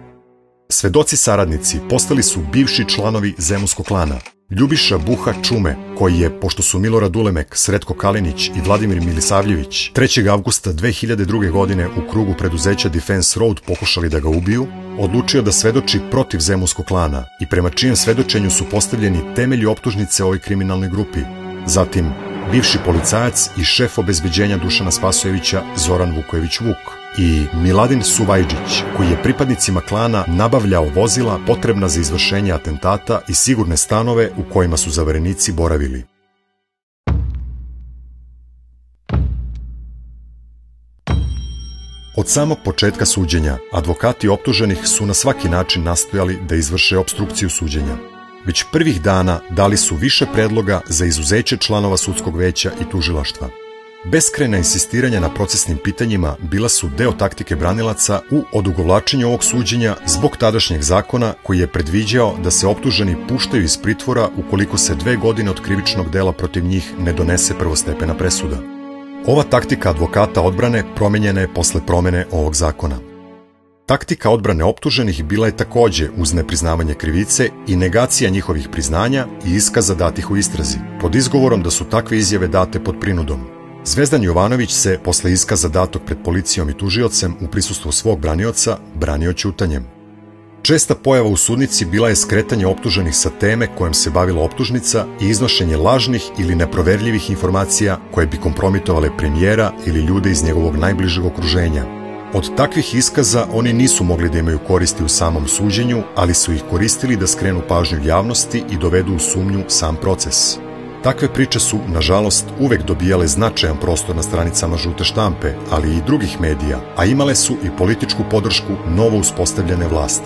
Svedoci saradnici postali su bivši članovi zemunskog klana. Ljubiša Buha Čume, koji je, pošto su Milorad Ulemek, Sretko Kalinić i Vladimir Milisavljević trećeg avgusta dve hiljade druge. godine u krugu preduzeća Defense Road pokušali da ga ubiju, odlučio da svedoči protiv zemunskog klana i prema čijem svedočenju su postavljeni temelji optužnice ovoj kriminalnoj grupi. Zatim, bivši policajac i šef obezbeđenja Dušana Spasojevića Zoran Vukojević Vuk i Miladin Suvajđić, koji je pripadnicima klana nabavljao vozila potrebna za izvršenje atentata i sigurne stanove u kojima su zaverenici boravili. Od samog početka suđenja, advokati optuženih su na svaki način nastojali da izvrše opstrukciju suđenja. Već prvih dana dali su više predloga za izuzeće članova sudskog veća i tužilaštva. Beskrajna insistiranja na procesnim pitanjima bila su deo taktike branilaca u odugovlačenju ovog suđenja zbog tadašnjeg zakona koji je predviđao da se optuženi puštaju iz pritvora ukoliko se dve godine od krivičnog dela protiv njih ne donese prvostepena presuda. Ova taktika advokata odbrane promenjena je posle promene ovog zakona. Taktika odbrane optuženih bila je takođe uz nepriznavanje krivice i negacija njihovih priznanja i iskaza datih u istrazi, pod izgovorom da su takve izjave date pod prinudom. Zvezdan Jovanović se, posle iskaza datog pred policijom i tužiocem u prisustvu svog branioca, branio ćutanjem. Česta pojava u sudnici bila je skretanje optuženih sa teme kojom se bavila optužnica i iznošenje lažnih ili neproverljivih informacija koje bi kompromitovale premijera ili ljude iz njegovog najbližeg okruženja. Od takvih iskaza oni nisu mogli da imaju koristi u samom suđenju, ali su ih koristili da skrenu pažnju javnosti i dovedu u sumnju sam proces. Takve priče su, nažalost, uvek dobijale značajan prostor na stranicama žute štampe, ali i drugih medija, a imale su i političku podršku novo uspostavljene vlasti.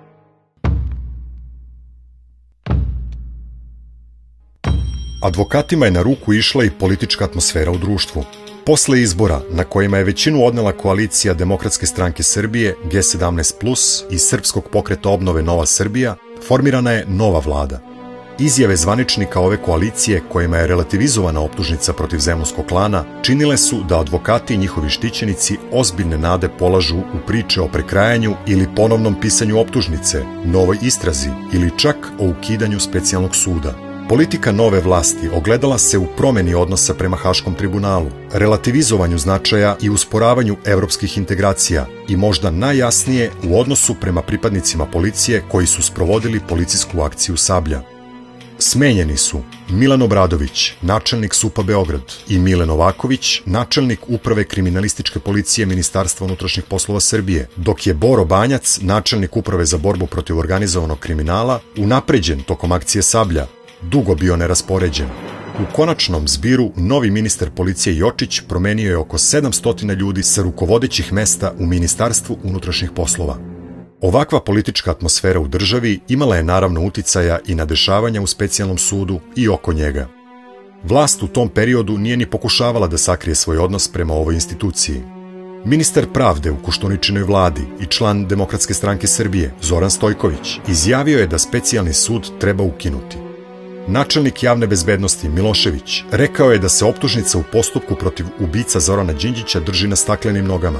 Advokatima je na ruku išla i politička atmosfera u društvu. Posle izbora, na kojima je većinu odnela koalicija Demokratske stranke Srbije, G sedamnaest plus i Srpskog pokreta obnove Nova Srbija, formirana je nova vlada. Izjave zvaničnika ove koalicije, kojima je relativizovana optužnica protiv zemunskog klana, činile su da advokati i njihovi štićenici ozbiljne nade polažu u priče o prekrajanju ili ponovnom pisanju optužnice, novoj istrazi ili čak o ukidanju specijalnog suda. Politika nove vlasti ogledala se u promeni odnosa prema Haškom tribunalu, relativizovanju značaja i usporavanju evropskih integracija i možda najjasnije u odnosu prema pripadnicima policije koji su sprovodili policijsku akciju Sablja. Smenjeni su Milan Obradović, načelnik S U P-a Beograd, i Mile Novaković, načelnik Uprave kriminalističke policije Ministarstva unutrašnjih poslova Srbije, dok je Boro Banjac, načelnik Uprave za borbu protiv organizovanog kriminala, unapređen tokom akcije Sablja, dugo bio neraspoređen. U konačnom zbiru novi ministar policije Jočić promenio je oko sedamsto ljudi sa rukovodećih mesta u Ministarstvu unutrašnjih poslova. Ovakva politička atmosfera u državi imala je naravno uticaja i na dešavanja u specijalnom sudu i oko njega. Vlast u tom periodu nije ni pokušavala da sakrije svoj odnos prema ovoj instituciji. Ministar pravde u Koštuničinoj vladi i član Demokratske stranke Srbije, Zoran Stojković, izjavio je da specijalni sud treba ukinuti. Načelnik javne bezbednosti Milošević rekao je da se optužnica u postupku protiv ubica Zorana Đinđića drži na staklenim nogama.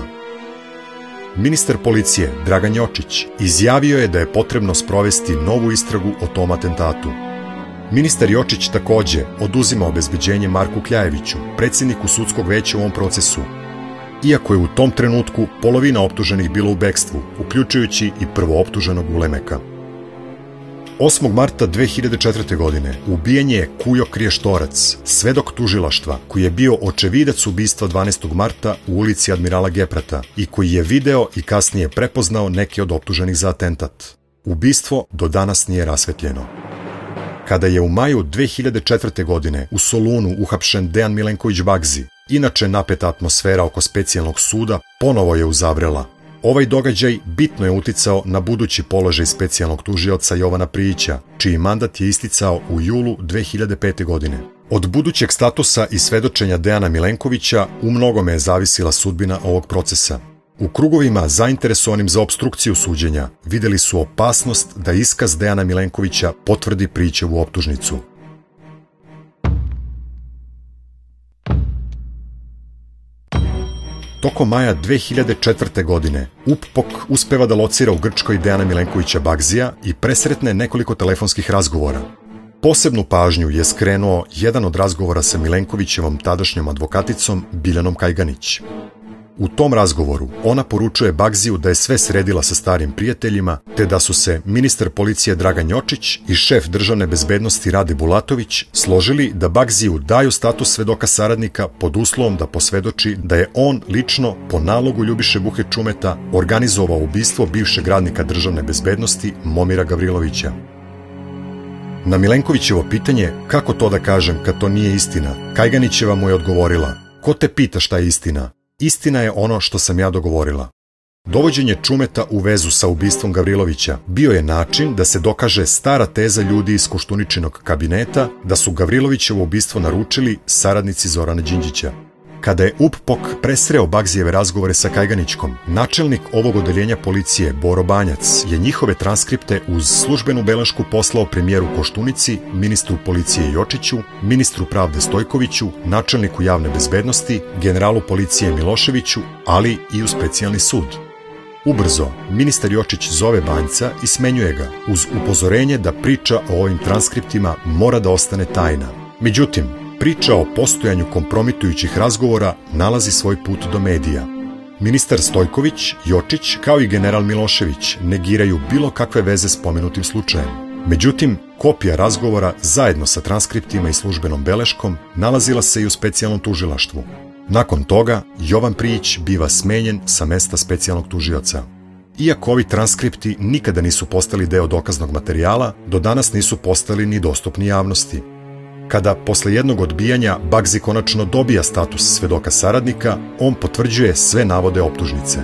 Ministar policije Dragan Jočić izjavio je da je potrebno sprovesti novu istragu o tom atentatu. Ministar Jočić takođe oduzima obezbeđenje Marku Kljajeviću, predsjedniku sudskog veća u ovom procesu, iako je u tom trenutku polovina optuženih bila u bekstvu, uključujući i prvooptuženog Ulemeka. osmog marta dve hiljade četvrte. godine ubijen je Kujo Kriještorac, svedok tužilaštva, koji je bio očevidac ubistva dvanaestog marta u ulici Admirala Geprata i koji je video i kasnije prepoznao neke od optuženih za atentat. Ubistvo do danas nije rasvetljeno. Kada je u maju dve hiljade četvrte. godine u Solunu uhapšen Dejan Milenković Bagzi, inače napeta atmosfera oko specijalnog suda ponovo je uzavrela. Ovaj događaj bitno je uticao na budući položaj specijalnog tužioca Jovana Prijića, čiji mandat je isticao u julu dve hiljade pete. godine. Od budućeg statusa i svedočenja Dejana Milenkovića u mnogome je zavisila sudbina ovog procesa. U krugovima zainteresovanim za opstrukciju suđenja videli su opasnost da iskaz Dejana Milenkovića potvrdi Prijićevu optužnicu. Tokom maja dve hiljade četvrte. godine U P P O K uspeva da locira u Grčkoj Dejana Milenkovića Bagzija i presretne nekoliko telefonskih razgovora. Posebnu pažnju je skrenuo jedan od razgovora sa Milenkovićevom tadašnjom advokaticom Biljanom Kajganić. U tom razgovoru ona poručuje Bagziju da je sve sredila sa starim prijateljima, te da su se ministar policije Dragan Jočić i šef državne bezbednosti Rade Bulatović složili da Bagziju daju status svedoka saradnika pod uslovom da posvedoči da je on lično, po nalogu Ljubiše Buhe Čumeta, organizovao ubistvo bivšeg radnika državne bezbednosti Momira Gavrilovića. Na Milenkovićevo pitanje kako to da kažem kad to nije istina, Kajganićeva mu je odgovorila: ko te pita šta je istina? Istina je ono što sam ja dogovorila. Dovođenje Čumeta u vezu sa ubistvom Gavrilovića bio je način da se dokaže stara teza ljudi iz Koštuničinog kabineta da su Gavrilovićevo ubistvo naručili saradnici Zorana Đinđića. Kada je U P P O K presreo Bagzijeve razgovore sa Kajganićkom, načelnik ovog odeljenja policije Boro Banjac je njihove transkripte uz službenu belešku poslao premijeru Koštunici, ministru policije Jočiću, ministru pravde Stojkoviću, načelniku javne bezbednosti, generalu policije Miloševiću, ali i u specijalni sud. Ubrzo, ministar Jočić zove Banjca i smenjuje ga, uz upozorenje da priča o ovim transkriptima mora da ostane tajna. Međutim, priča o postojanju kompromitujućih razgovora nalazi svoj put do medija. Ministar Stojković, Jočić, kao i general Milošević negiraju bilo kakve veze s pomenutim slučajem. Međutim, kopija razgovora zajedno sa transkriptima i službenom beleškom nalazila se i u specijalnom tužilaštvu. Nakon toga, Jovan Prijić biva smenjen sa mesta specijalnog tužioca. Iako ovi transkripti nikada nisu postali deo dokaznog materijala, do danas nisu postali ni dostupni javnosti. Kada, posle jednog odbijanja, Bagzi konačno dobija status svedoka saradnika, on potvrđuje sve navode optužnice.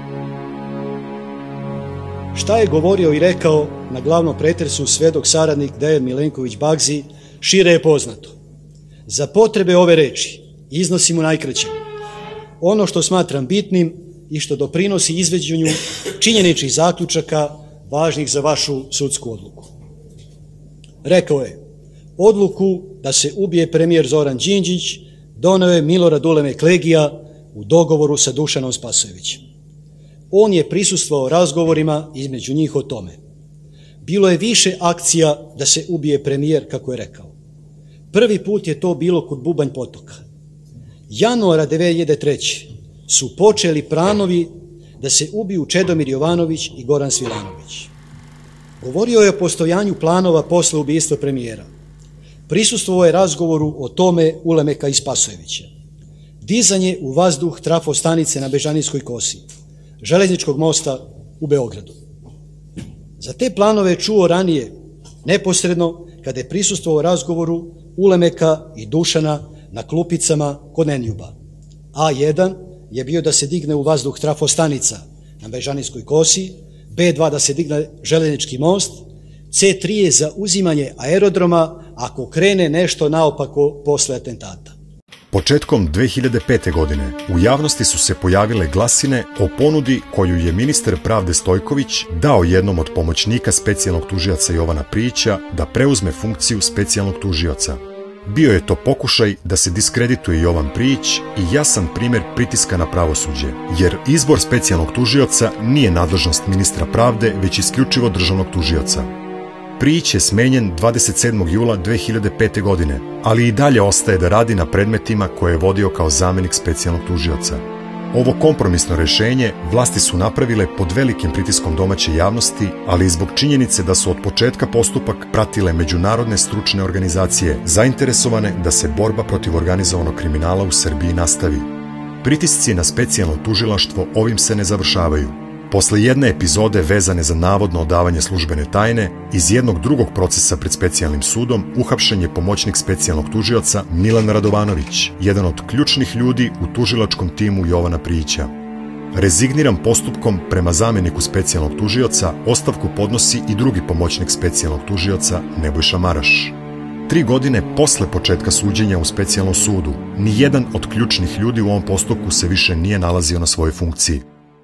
Šta je govorio i rekao na glavnom pretresu svedok saradnik Dejan Milenković Bagzi, šire je poznato. Za potrebe ove reči iznosim u najkraćem ono što smatram bitnim i što doprinosi izveđenju činjeničnih zaključaka važnih za vašu sudsku odluku. Rekao je, odluku da se ubije premijer Zoran Đinđić doneo je Milorad Ulemek Legija u dogovoru sa Dušanom Spasojevićem. On je prisustvovao razgovorima između njih o tome. Bilo je više akcija da se ubije premijer, kako je rekao. Prvi put je to bilo kod Bubanj potoka. Januara dve hiljade treće. su počeli planovi da se ubiju Čedomir Jovanović i Goran Svilanović. Govorio je o postojanju planova posle ubistva premijera. Prisustvovao je razgovoru o tome Ulemeka i Spasojevića. Dizanje u vazduh trafostanice na Bežanijskoj kosi, železničkog mosta u Beogradu. Za te planove je čuo ranije, neposredno, kada je prisustvovao razgovoru Ulemeka i Dušana na klupicama kod Nenjuba. A jedan je bio da se digne u vazduh trafostanica na Bežanijskoj kosi, be dva da se digne železnički most, ce tri je za uzimanje aerodroma ako krene nešto naopako posle atentata. Početkom dve hiljade pete. godine u javnosti su se pojavile glasine o ponudi koju je ministar pravde Stojković dao jednom od pomoćnika specijalnog tužioca Jovana Prijića da preuzme funkciju specijalnog tužioca. Bio je to pokušaj da se diskredituje Jovan Prijić i jasan primer pritiska na pravosuđe, jer izbor specijalnog tužioca nije nadležnost ministra pravde, već isključivo državnog tužioca. Prijić je smenjen dvadeset sedmog jula dve hiljade pete. godine, ali i dalje ostaje da radi na predmetima koje je vodio kao zamenik specijalnog tužioca. Ovo kompromisno rešenje vlasti su napravile pod velikim pritiskom domaće javnosti, ali i zbog činjenice da su od početka postupak pratile međunarodne stručne organizacije zainteresovane da se borba protiv organizovanog kriminala u Srbiji nastavi. Pritisci na specijalno tužilaštvo ovim se ne završavaju. Posle jedne epizode vezane za navodno odavanje službene tajne, iz jednog drugog procesa pred specijalnim sudom uhapšen je pomoćnik specijalnog tužioca Milan Radovanović, jedan od ključnih ljudi u tužilačkom timu Jovana Prijića. Rezigniran postupkom prema zameniku specijalnog tužioca, ostavku podnosi i drugi pomoćnik specijalnog tužioca Nebojša Maraš. Tri godine posle početka suđenja u specijalnom sudu, ni jedan od ključnih ljudi u ovom postupku se više nije nalazio na svojoj funkciji.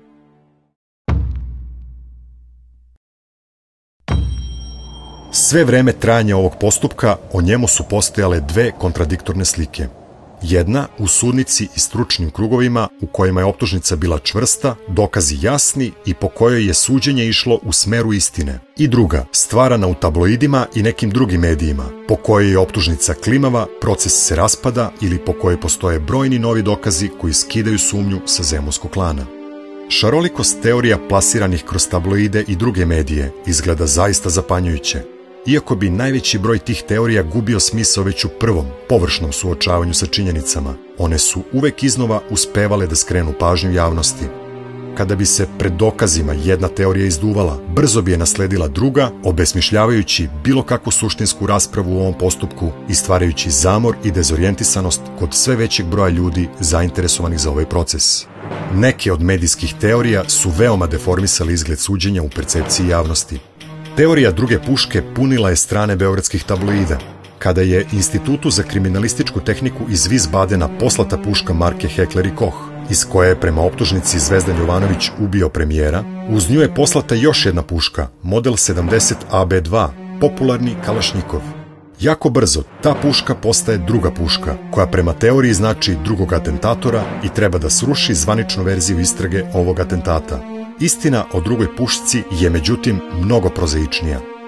Sve vreme trajanja ovog postupka o njemu su postojale dve kontradiktorne slike. Jedna u sudnici i stručnim krugovima u kojima je optužnica bila čvrsta, dokazi jasni i po kojoj je suđenje išlo u smeru istine. I druga, stvarana u tabloidima i nekim drugim medijima, po kojoj je optužnica klimava, proces se raspada ili po kojoj postoje brojni novi dokazi koji skidaju sumnju sa zemunskog klana. Šarolikost teorija plasiranih kroz tabloide i druge medije izgleda zaista zapanjujuće. Iako bi najveći broj tih teorija gubio smisao već u prvom, površnom suočavanju sa činjenicama, one su uvek iznova uspevale da skrenu pažnju javnosti. Kada bi se pred dokazima jedna teorija izduvala, brzo bi je nasledila druga, obesmišljavajući bilo kakvu suštinsku raspravu u ovom postupku i stvarajući zamor i dezorijentisanost kod sve većeg broja ljudi zainteresovanih za ovaj proces. Neke od medijskih teorija su veoma deformisali izgled suđenja u percepciji javnosti. Teorija druge puške punila je strane beogradskih tabloida. Kada je Institutu za kriminalističku tehniku iz Wiesbadena poslata puška marke Heckler i Koch, iz koje je prema optužnici Zvezdan Jovanović ubio premijera, uz nju je poslata još jedna puška, model sedamdeset A B dva, popularni Kalašnjikov. Jako brzo ta puška postaje druga puška, koja prema teoriji znači drugog atentatora i treba da sruši zvaničnu verziju istrage ovog atentata. Istina o drugoj pušci je međutim mnogo prozaičnija.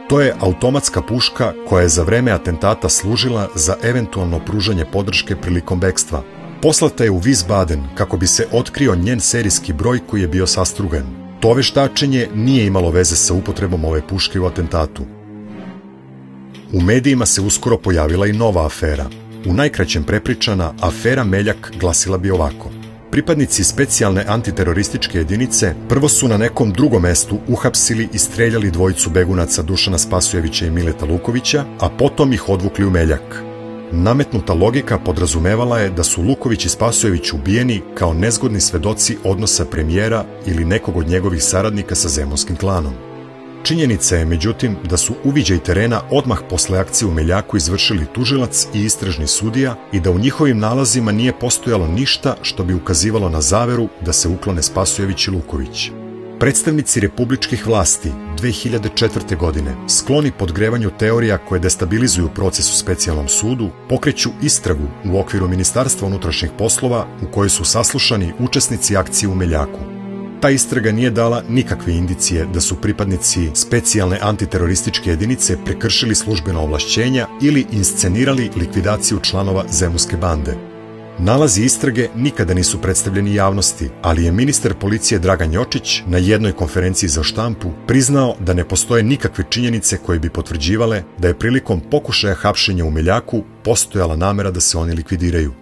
To je automatska puška koja je za vreme atentata služila za eventualno pružanje podrške prilikom bekstva. Poslata je u Wiesbaden kako bi se otkrio njen serijski broj koji je bio sastrugan. To veštačenje nije imalo veze sa upotrebom ove puške u atentatu. U medijima se uskoro pojavila i nova afera. U najkraćem prepričana, afera Meljak glasila bi ovako. Pripadnici specijalne antiterorističke jedinice prvo su na nekom drugom mestu uhapsili i streljali dvojicu begunaca Dušana Spasojevića i Mileta Lukovića, a potom ih odvukli u Meljak. Nametnuta logika podrazumevala je da su Luković i Spasojević ubijeni kao nezgodni svedoci odnosa premijera ili nekog od njegovih saradnika sa zemunskim klanom. Činjenica je, međutim, da su uviđaj terena odmah posle akcije u Meljaku izvršili tužilac i istražni sudija i da u njihovim nalazima nije postojalo ništa što bi ukazivalo na zaveru da se uklone Spasojević i Luković. Predstavnici republičkih vlasti dve hiljade četvrte. godine, skloni podgrevanju teorija koje destabilizuju proces u specijalnom sudu, pokreću istragu u okviru Ministarstva unutrašnjih poslova u kojoj su saslušani učesnici akcije u Meljaku. Ta istraga nije dala nikakve indicije da su pripadnici specijalne antiterorističke jedinice prekršili službena ovlašćenja ili inscenirali likvidaciju članova zemunske bande. Nalazi istrage nikada nisu predstavljeni javnosti, ali je ministar policije Dragan Jočić na jednoj konferenciji za štampu priznao da ne postoje nikakve činjenice koje bi potvrđivale da je prilikom pokušaja hapšenja u Meljaku postojala namera da se oni likvidiraju.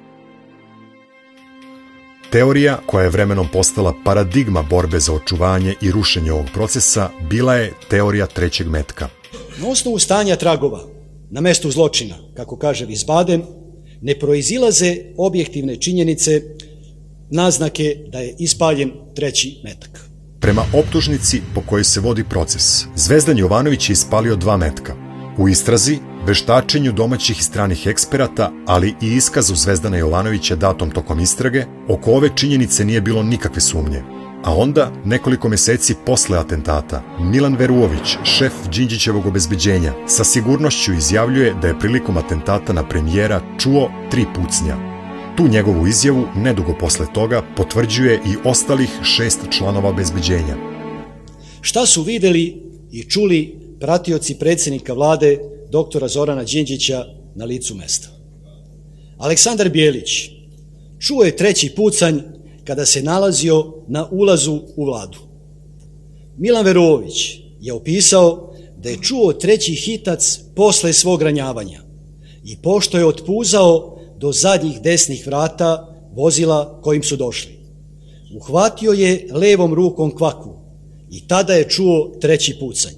Teorija koja je vremenom postala paradigma borbe za očuvanje i rušenje ovog procesa bila je teorija trećeg metka. Na osnovu stanja tragova na mestu zločina, kako kaže Wiesbaden, ne proizilaze objektivne činjenice, naznake da je ispaljen treći metak. Prema optužnici po kojoj se vodi proces, Zvezdan Jovanović je ispalio dva metka. U istrazi, veštačenju domaćih i stranih eksperata, ali i iskazu Zvezdana Jovanovića datom tokom istrage, oko ove činjenice nije bilo nikakve sumnje. A onda, nekoliko meseci posle atentata, Milan Veruović, šef Đinđićevog obezbeđenja, sa sigurnošću izjavljuje da je prilikom atentata na premijera čuo tri pucnja. Tu njegovu izjavu, nedugo posle toga, potvrđuje i ostalih šest članova obezbeđenja. Šta su videli i čuli pratioci predsjednika vlade doktora Zorana Đinđića na licu mesta? Aleksandar Bijelić čuo je treći pucanj kada se nalazio na ulazu u vladu. Milan Veruović je opisao da je čuo treći hitac posle svog ranjavanja i pošto je otpuzao do zadnjih desnih vrata vozila kojim su došli. Uhvatio je levom rukom kvaku i tada je čuo treći pucanj.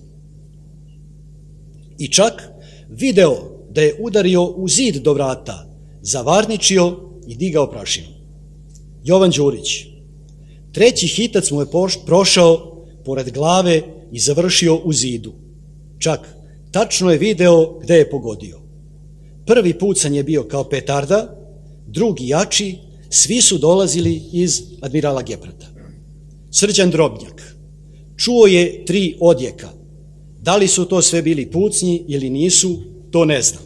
I čak video da je udario u zid do vrata, zavarničio i digao prašinu. Jovan Đurić. Treći hitac mu je prošao pored glave i završio u zidu. Čak tačno je video gde je pogodio. Prvi pucanj je bio kao petarda, drugi jači, svi su dolazili iz admirala Geprata. Srđan Drobnjak. Čuo je tri odjeka. Da li su to sve bili pucnji ili nisu, to ne znam.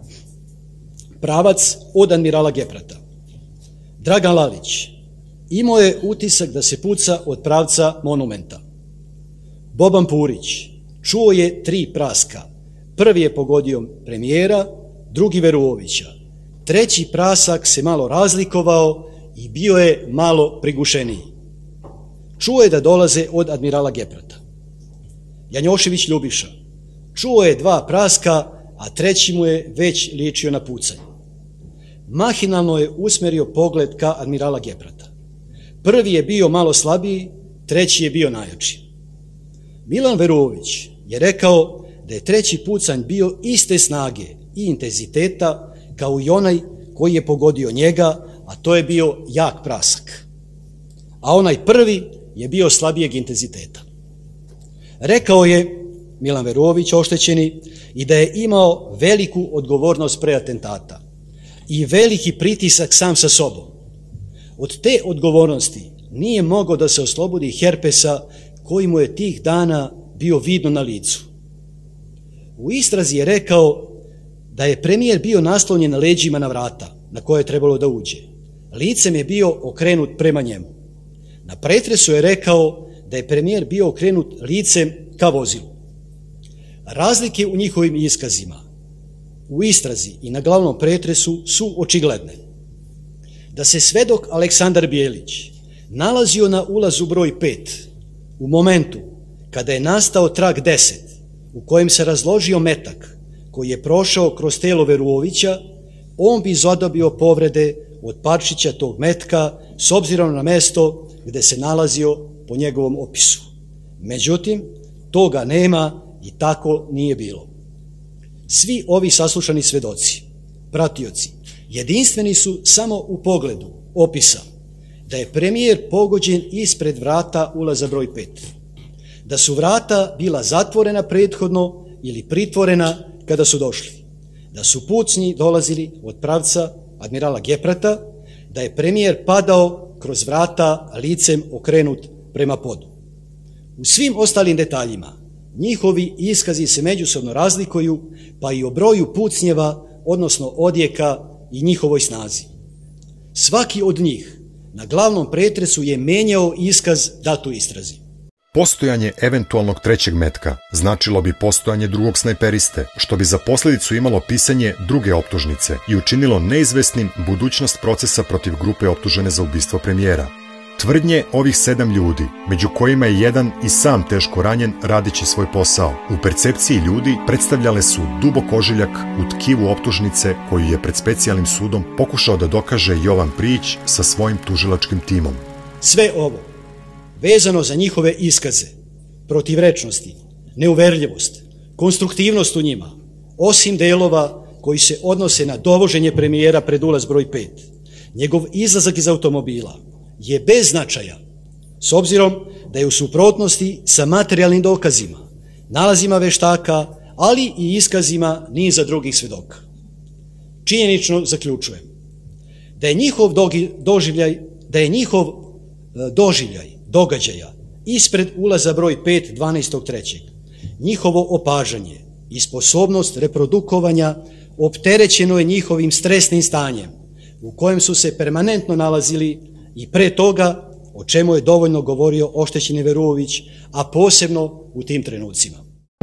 Pravac od admirala Geprata. Dragan Lalić. Imao je utisak da se puca od pravca monumenta. Boban Purić. Čuo je tri praska. Prvi je pogodio premijera, drugi Veruovića. Treći prasak se malo razlikovao i bio je malo prigušeniji. Čuo je da dolaze od admirala Geprata. Janjošević Ljubiša. Čuo je dva praska, a treći mu je već ličio na pucanje. Mahinalno je usmerio pogled ka admirala Geprata. Prvi je bio malo slabiji, treći je bio najjači. Milan Veruović je rekao da je treći pucanj bio iste snage i intenziteta kao i onaj koji je pogodio njega, a to je bio jak prasak. A onaj prvi je bio slabijeg intenziteta. Rekao je Milan Veruović, oštećeni, i da je imao veliku odgovornost pre atentata i veliki pritisak sam sa sobom. Od te odgovornosti nije mogao da se oslobodi herpesa koji mu je tih dana bio vidno na licu. U istrazi je rekao da je premijer bio naslonjen na leđima na vrata na koje je trebalo da uđe. Licem je bio okrenut prema njemu. Na pretresu je rekao da je premijer bio okrenut licem ka vozilu. Razlike u njihovim iskazima, u istrazi i na glavnom pretresu su očigledne. Da se svedok Aleksandar Bijelić nalazio na ulazu broj pet u momentu kada je nastao trag deset u kojem se razložio metak koji je prošao kroz telo Veruovića, on bi zadobio povrede od parčića tog metka s obzirom na mesto gde se nalazio po njegovom opisu. Međutim, toga nema i tako nije bilo. Svi ovi saslušani svedoci, pratioci, jedinstveni su samo u pogledu opisa da je premijer pogođen ispred vrata ulaza broj pet, da su vrata bila zatvorena prethodno ili pritvorena kada su došli, da su pucnji dolazili od pravca admirala Geprata, da je premijer padao kroz vrata licem okrenut prema podu. U svim ostalim detaljima njihovi iskazi se međusobno razlikuju, pa i o broju pucnjeva, odnosno odjeka i njihovoj snazi. Svaki od njih na glavnom pretresu je menjao iskaz dat u istrazi. Postojanje eventualnog trećeg metka značilo bi postojanje drugog snajperiste, što bi za posledicu imalo pisanje druge optužnice i učinilo neizvesnim budućnost procesa protiv grupe optužene za ubistvo premijera. Tvrdnje ovih sedam ljudi, među kojima je jedan i sam teško ranjen radeći svoj posao, u percepciji ljudi predstavljale su dubok ožiljak u tkivu optužnice koju je pred specijalnim sudom pokušao da dokaže Jovan Prijić sa svojim tužilačkim timom. Sve ovo, vezano za njihove iskaze, protivrečnosti, neuverljivost, konstruktivnost u njima, osim delova koji se odnose na dovoženje premijera pred ulaz broj pet, njegov izlazak iz automobila, je bez značaja, s obzirom da je u suprotnosti sa materijalnim dokazima, nalazima veštaka, ali i iskazima niza drugih svedoka. Činjenično zaključujem da je njihov doživljaj, da je njihov doživljaj događaja ispred ulaza broj pet dvanaestog trećeg njihovo opažanje i sposobnost reprodukovanja opterećeno je njihovim stresnim stanjem u kojem su se permanentno nalazili i pre toga, o čemu je dovoljno govorio oštećeni Veruović, a posebno u tim trenucima.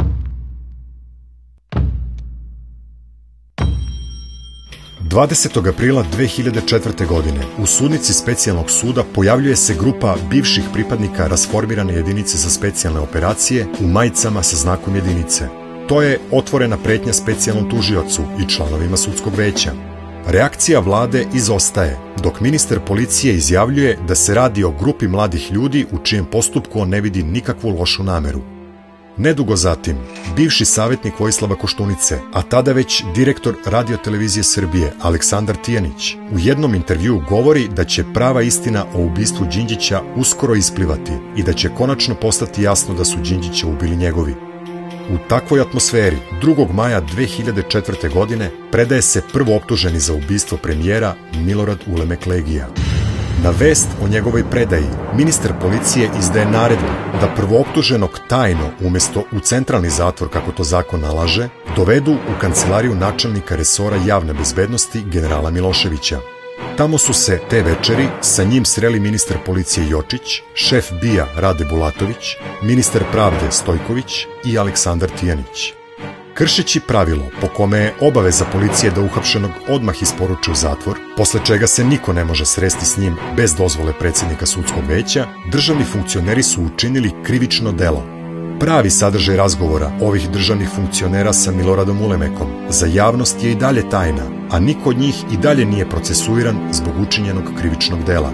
dvadesetog aprila dve hiljade četvrte. godine u sudnici specijalnog suda pojavljuje se grupa bivših pripadnika rasformirane jedinice za specijalne operacije u majicama sa znakom jedinice. To je otvorena pretnja specijalnom tužiocu i članovima sudskog veća. Reakcija vlade izostaje, dok ministar policije izjavljuje da se radi o grupi mladih ljudi u čijem postupku on ne vidi nikakvu lošu nameru. Nedugo zatim, bivši savjetnik Vojislava Koštunice, a tada već direktor Radio-televizije Srbije, Aleksandar Tijanić, u jednom intervjuu govori da će prava istina o ubistvu Đinđića uskoro isplivati i da će konačno postati jasno da su Đinđića ubili njegovi. U takvoj atmosferi, drugog maja dve hiljade četvrte. godine predaje se prvo optuženi za ubistvo premijera Milorad Ulemek Legija. Na vest o njegovoj predaji, ministar policije izdaje naredbu da prvooptuženog tajno, umesto u centralni zatvor kako to zakon nalaže, dovedu u kancelariju načelnika resora javne bezbednosti generala Miloševića. Tamo su se te večeri sa njim sreli ministar policije Jočić, šef B I A Rade Bulatović, ministar pravde Stojković i Aleksandar Tijanić. Kršeći pravilo po kome je obaveza policije da uhapšenog odmah isporuči u zatvor, posle čega se niko ne može sresti s njim bez dozvole predsjednika sudskog veća, državni funkcioneri su učinili krivično delo. Pravi sadržaj razgovora ovih državnih funkcionera sa Miloradom Ulemekom za javnost je i dalje tajna, a niko od njih i dalje nije procesuiran zbog učinjenog krivičnog dela.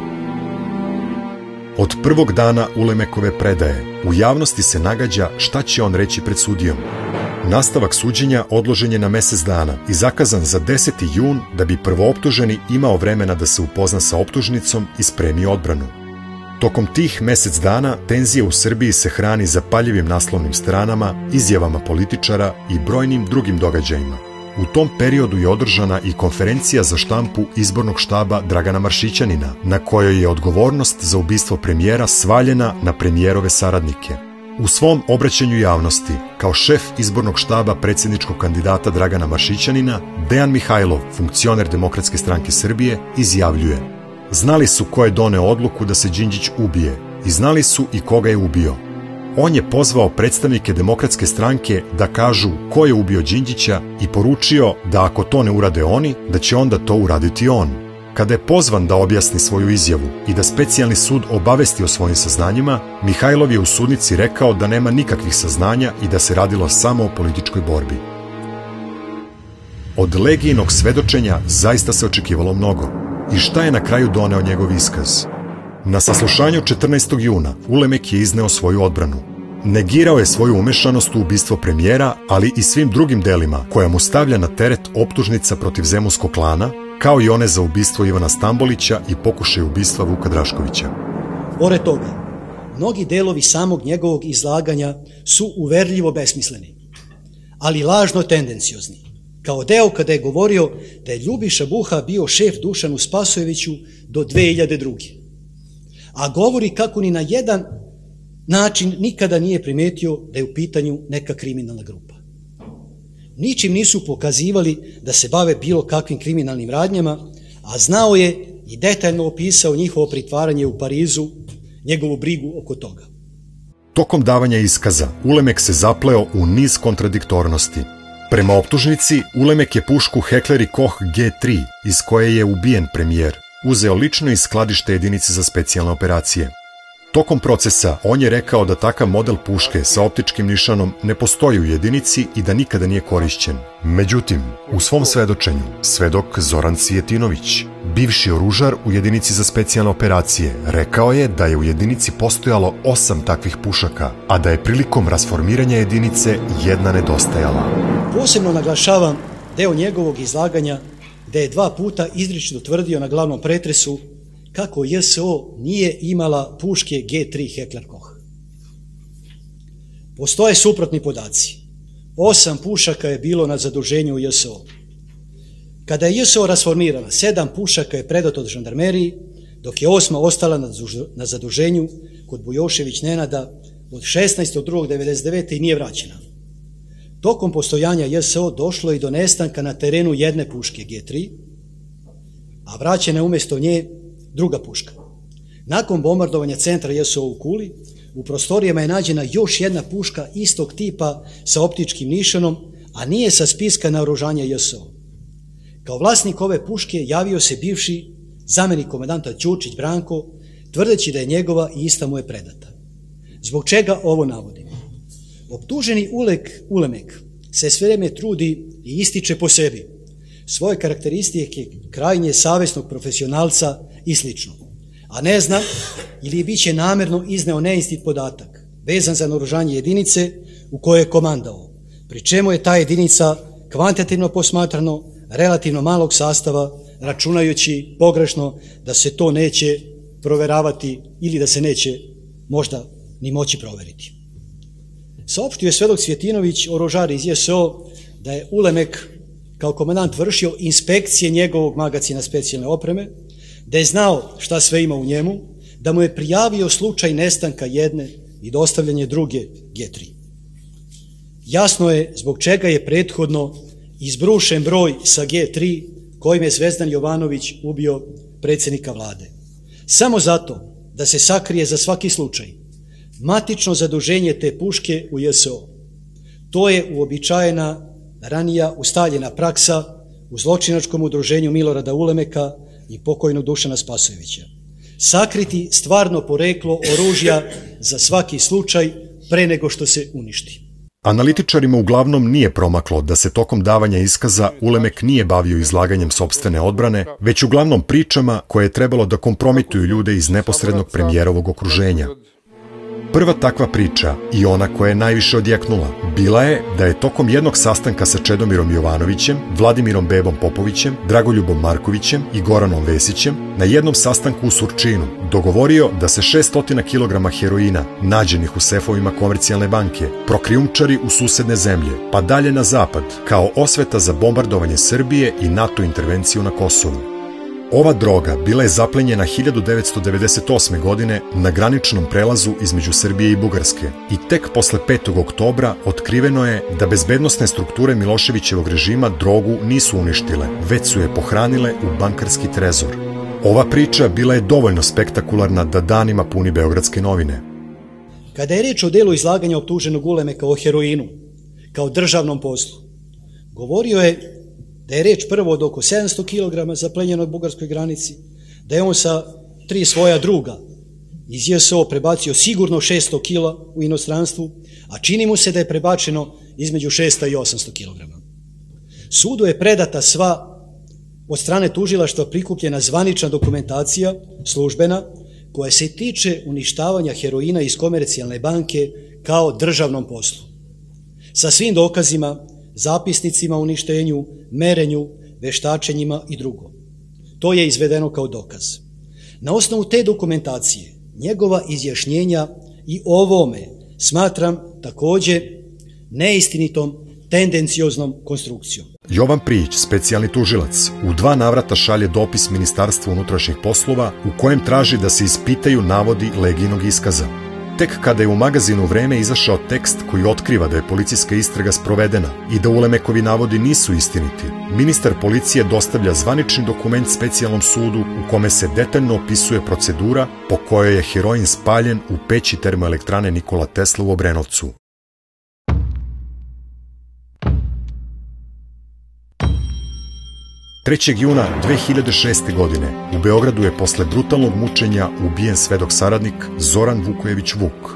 Od prvog dana Ulemekove predaje u javnosti se nagađa šta će on reći pred sudijom. Nastavak suđenja odložen je na mesec dana i zakazan za deseti jun da bi prvooptuženi imao vremena da se upozna sa optužnicom i spremi odbranu. Tokom tih mesec dana tenzija u Srbiji se hrani zapaljivim naslovnim stranama, izjavama političara i brojnim drugim događajima. U tom periodu je održana i konferencija za štampu izbornog štaba Dragana Maršićanina, na kojoj je odgovornost za ubistvo premijera svaljena na premijerove saradnike. U svom obraćanju javnosti, kao šef izbornog štaba predsjedničkog kandidata Dragana Maršićanina, Dejan Mihajlov, funkcioner Demokratske stranke Srbije, izjavljuje: znali su ko je doneo odluku da se Đinđić ubije i znali su i koga je ubio. On je pozvao predstavnike Demokratske stranke da kažu ko je ubio Đinđića i poručio da ako to ne urade oni, da će onda to uraditi on. Kada je pozvan da objasni svoju izjavu i da specijalni sud obavesti o svojim saznanjima, Mihajlov je u sudnici rekao da nema nikakvih saznanja i da se radilo samo o političkoj borbi. Od Legijinog svedočenja zaista se očekivalo mnogo. I šta je na kraju doneo njegov iskaz? Na saslušanju četrnaestog juna Ulemek je izneo svoju odbranu. Negirao je svoju umešanost u ubistvo premijera, ali i svim drugim delima koja mu stavlja na teret optužnica protiv zemunskog klana, kao i one za ubistvo Ivana Stambolića i pokušaj ubistva Vuka Draškovića. Pored toga, mnogi delovi samog njegovog izlaganja su uverljivo besmisleni, ali lažno tendenciozni. Kao deo kada je govorio da je Ljubiša Buha bio šef Dušanu Spasojeviću do dve hiljade druge. A govori kako ni na jedan način nikada nije primetio da je u pitanju neka kriminalna grupa. Ničim nisu pokazivali da se bave bilo kakvim kriminalnim radnjama, a znao je i detaljno opisao njihovo pritvaranje u Parizu, njegovu brigu oko toga. Tokom davanja iskaza, Ulemek se zapleo u niz kontradiktornosti. Prema optužnici, Ulemek je pušku Heckler i Koch G tri, iz koje je ubijen premijer, uzeo lično iz skladišta jedinice za specijalne operacije. Tokom procesa on je rekao da takav model puške sa optičkim nišanom ne postoji u jedinici i da nikada nije korišćen. Međutim, u svom svedočenju, svedok Zoran Cvjetinović, bivši oružar u jedinici za specijalne operacije, rekao je da je u jedinici postojalo osam takvih pušaka, a da je prilikom rasformiranja jedinice jedna nedostajala. Posebno naglašavam deo njegovog izlaganja da je dva puta izričito tvrdio na glavnom pretresu kako J S O nije imala puške G tri Heckler Koch. Postoje suprotni podaci. Osam pušaka je bilo na zaduženju u J S O. Kada je J S O rasformirana, sedam pušaka je predato od žandarmeriji, dok je osma ostala na zaduženju kod Bujošević Nenada od šesnaestog drugog devedeset devete i nije vraćena. Tokom postojanja J S O došlo je do nestanka na terenu jedne puške G tri, a vraćena je umjesto nje druga puška. Nakon bombardovanja centra J S O u Kuli, u prostorijama je nađena još jedna puška istog tipa sa optičkim nišanom, a nije sa spiska naoružanja J S O. Kao vlasnik ove puške javio se bivši zamjenik komandanta Ćurčić Branko, tvrdeći da je njegova i ista mu je predata. Zbog čega ovo navodim? Optuženi Ulek, Ulemek se sve vreme trudi i ističe po sebi svoje karakteristike krajnje savjesnog profesionalca i slično, a ne zna ili bit će namjerno izneo neistit podatak vezan za naoružanje jedinice u kojoj je komandao, pri čemu je ta jedinica kvantitativno posmatrano relativno malog sastava, računajući pogrešno da se to neće proveravati ili da se neće možda ni moći proveriti. Saopštio je svedok Cvjetinović, oružar iz J S O, da je Ulemek kao komandant vršio inspekcije njegovog magacina specijalne opreme, da je znao šta sve ima u njemu, da mu je prijavio slučaj nestanka jedne i dostavljanje druge G tri. Jasno je zbog čega je prethodno izbrušen broj sa G tri kojim je Zvezdan Jovanović ubio predsjednika vlade. Samo zato da se sakrije za svaki slučaj matično zaduženje te puške u J S O. To je uobičajena, ranija ustaljena praksa u zločinačkom udruženju Milorada Ulemeka i pokojnog Dušana Spasojevića. Sakriti stvarno poreklo oružja za svaki slučaj pre nego što se uništi. Analitičarima uglavnom nije promaklo da se tokom davanja iskaza Ulemek nije bavio izlaganjem sopstvene odbrane, već uglavnom pričama koje je trebalo da kompromituju ljude iz neposrednog premijerovog okruženja. Prva takva priča, i ona koja je najviše odjeknula, bila je da je tokom jednog sastanka sa Čedomirom Jovanovićem, Vladimirom Bebom Popovićem, Dragoljubom Markovićem i Goranom Vesićem na jednom sastanku u Surčinu dogovorio da se šesto kilograma heroina, nađenih u sefovima Komercijalne banke, prokrijumčari u susedne zemlje, pa dalje na zapad, kao osveta za bombardovanje Srbije i NATO intervenciju na Kosovu. Ova droga bila je zaplenjena hiljadu devetsto devedeset osme. godine na graničnom prelazu između Srbije i Bugarske i tek posle petog oktobra otkriveno je da bezbednosne strukture Miloševićevog režima drogu nisu uništile, već su je pohranile u bankarski trezor. Ova priča bila je dovoljno spektakularna da danima puni beogradske novine. Kada je riječ o delu izlaganja optuženog Ulemeka o heroinu kao državnom poslu, govorio je da je riječ prvo od oko sedamsto kilograma zaplenjeno na bugarskoj granici, da je on sa tri svoja druga iz J S O prebacio sigurno šesto kila u inostranstvu, a čini mu se da je prebačeno između šesto i osamsto kilograma. Sudu je predata sva od strane tužilaštva prikupljena zvanična dokumentacija, službena, koja se tiče uništavanja heroina iz Komercijalne banke kao državnom poslu. Sa svim dokazima, zapisnicima o uništenju, merenju, veštačenjima i drugo. To je izvedeno kao dokaz. Na osnovu te dokumentacije, njegova izjašnjenja i ovome smatram također neistinitom, tendencioznom konstrukcijom. Jovan Prijić, specijalni tužilac, u dva navrata šalje dopis Ministarstvu unutrašnjih poslova u kojem traži da se ispitaju navodi Legijinog iskaza. Tek kada je u magazinu Vreme izašao tekst koji otkriva da je policijska istraga sprovedena i da Ulemekovi navodi nisu istiniti, ministar policije dostavlja zvanični dokument specijalnom sudu u kome se detaljno opisuje procedura po kojoj je heroin spaljen u peći termoelektrane Nikola Tesla u Obrenovcu. trećeg juna dve hiljade šeste. godine u Beogradu je posle brutalnog mučenja ubijen svedok saradnik Zoran Vukojević Vuk.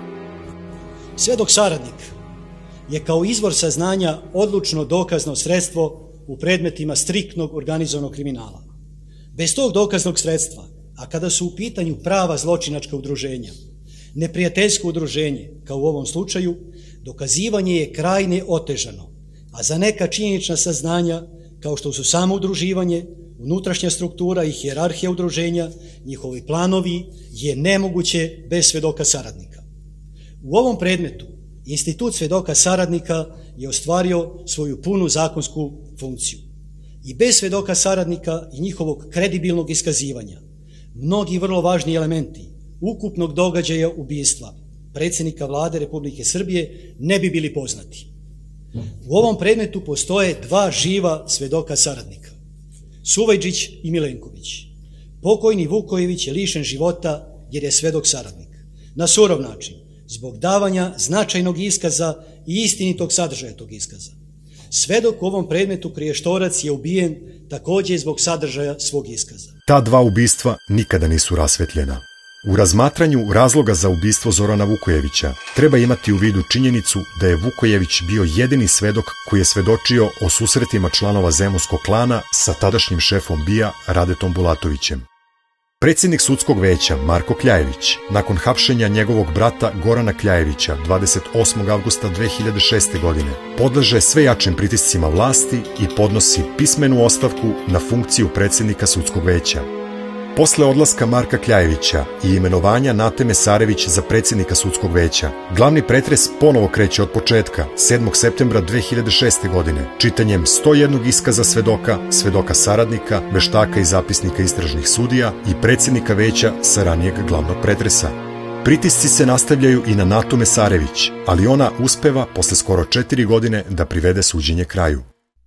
Svedok saradnik je kao izvor saznanja odlučno dokazno sredstvo u predmetima striktnog organizovanog kriminala. Bez tog dokaznog sredstva, a kada su u pitanju prava zločinačka udruženja, neprijateljsko udruženje, kao u ovom slučaju, dokazivanje je krajne otežano, a za neka činjenična saznanja, kao što su samo udruživanje, unutrašnja struktura i hijerarhija udruženja, njihovi planovi, je nemoguće bez svedoka saradnika. U ovom predmetu institut svedoka saradnika je ostvario svoju punu zakonsku funkciju. I bez svedoka saradnika i njihovog kredibilnog iskazivanja, mnogi vrlo važni elementi ukupnog događaja ubistva predsjednika Vlade Republike Srbije ne bi bili poznati. U ovom predmetu postoje dva živa svedoka saradnika, Suvajđić i Milenković. Pokojni Vukojević je lišen života jer je svedok saradnik. Na surov način, zbog davanja značajnog iskaza i istinitog sadržaja tog iskaza. Svedok u ovom predmetu Kriještorac je ubijen također zbog sadržaja svog iskaza. Ta dva ubistva nikada nisu rasvetljena. U razmatranju razloga za ubistvo Zorana Vukojevića treba imati u vidu činjenicu da je Vukojević bio jedini svedok koji je svedočio o susretima članova zemunskog klana sa tadašnjim šefom B I A Radetom Bulatovićem. Predsjednik sudskog veća Marko Kljajević, nakon hapšenja njegovog brata Gorana Kljajevića dvadeset osmog avgusta dve hiljade šeste. godine, podleže sve jačim pritiscima vlasti i podnosi pismenu ostavku na funkciju predsjednika sudskog veća. Posle odlaska Marka Kljajevića i imenovanja Nate Mesarević za predsjednika sudskog veća, glavni pretres ponovo kreće od početka, sedmog septembra dve hiljade šeste. godine, čitanjem sto jednog iskaza svedoka, svedoka saradnika, veštaka i zapisnika istražnih sudija i predsjednika veća sa ranijeg glavnog pretresa. Pritisci se nastavljaju i na Natu Mesarević, ali ona uspeva posle skoro četiri godine da privede suđenje kraju.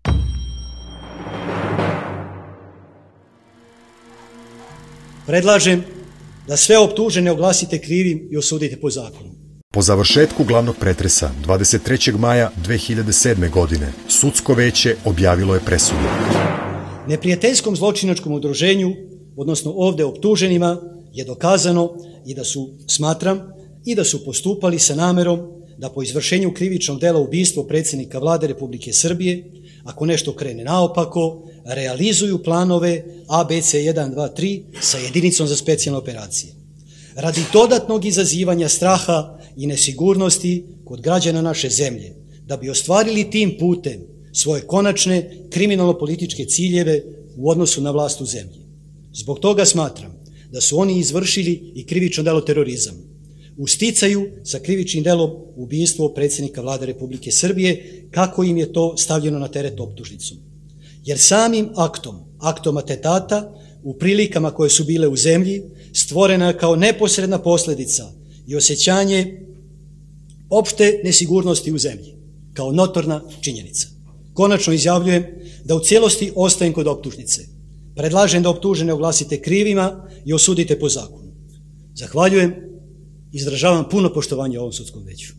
Predlažem da sve optužene oglasite krivim i osudite po zakonu. Po završetku glavnog pretresa dvadeset trećeg maja dve hiljade sedme. godine sudsko veće objavilo je presudu. Neprijateljskom zločinačkom udruženju, odnosno ovdje optuženima, je dokazano i da su, smatram, i da su postupali sa namerom da po izvršenju krivičnog dela ubistvo predsjednika Vlade Republike Srbije, ako nešto krene naopako, realizuju planove A B C jedan, dva, tri sa jedinicom za specijalne operacije. Radi dodatnog izazivanja straha i nesigurnosti kod građana naše zemlje, da bi ostvarili tim putem svoje konačne kriminalno-političke ciljeve u odnosu na vlast u zemlji. Zbog toga smatram da su oni izvršili i krivično delo terorizam, u sticaju sa krivičnim delom ubistvo predsjednika Vlade Republike Srbije, kako im je to stavljeno na teret optužnicom. Jer samim aktom, aktom atentata, u prilikama koje su bile u zemlji, stvorena je kao neposredna posljedica i osjećanje opšte nesigurnosti u zemlji, kao notorna činjenica. Konačno izjavljujem da u cijelosti ostajem kod optužnice. Predlažem da optužene oglasite krivima i osudite po zakonu. Zahvaljujem Izražavam puno poštovanje ovom sudskom veću.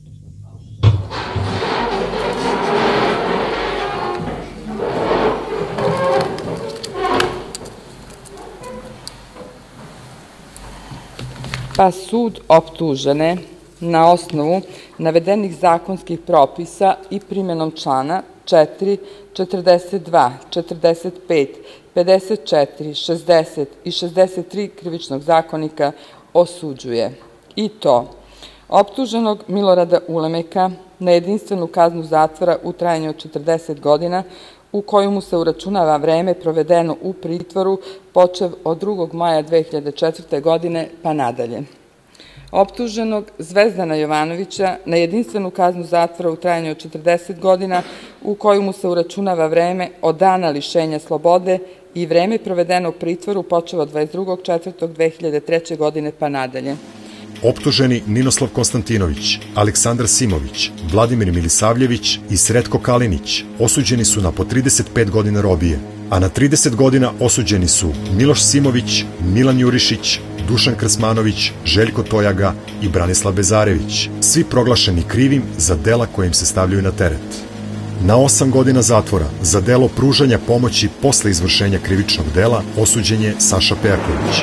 Pa sud optužene na osnovu navedenih zakonskih propisa i primjenom člana četiri, četrdeset dva, četrdeset pet, pedeset četiri, šezdeset i šezdeset tri Krivičnog zakonika osuđuje i to optuženog Milorada Ulemeka na jedinstvenu kaznu zatvora u trajanju od četrdeset godina, u koju mu se uračunava vreme provedeno u pritvoru počev od drugog maja dve hiljade četvrte. godine pa nadalje. Optuženog Zvezdana Jovanovića na jedinstvenu kaznu zatvora u trajanju od četrdeset godina, u koju mu se uračunava vreme od dana lišenja slobode i vreme provedeno u pritvoru počev od dvadeset drugog četvrtog dve hiljade treće. godine pa nadalje. Optuženi Ninoslav Konstantinović, Aleksandar Simović, Vladimir Milisavljević i Sretko Kalinić osuđeni su na po trideset pet godina robije, a na trideset godina osuđeni su Miloš Simović, Milan Jurišić, Dušan Krsmanović, Željko Tojaga i Branislav Bezarević, svi proglašeni krivim za dela koje im se stavljaju na teret. Na osam godina zatvora za delo pružanja pomoći posle izvršenja krivičnog dela osuđen je Saša Pejaković.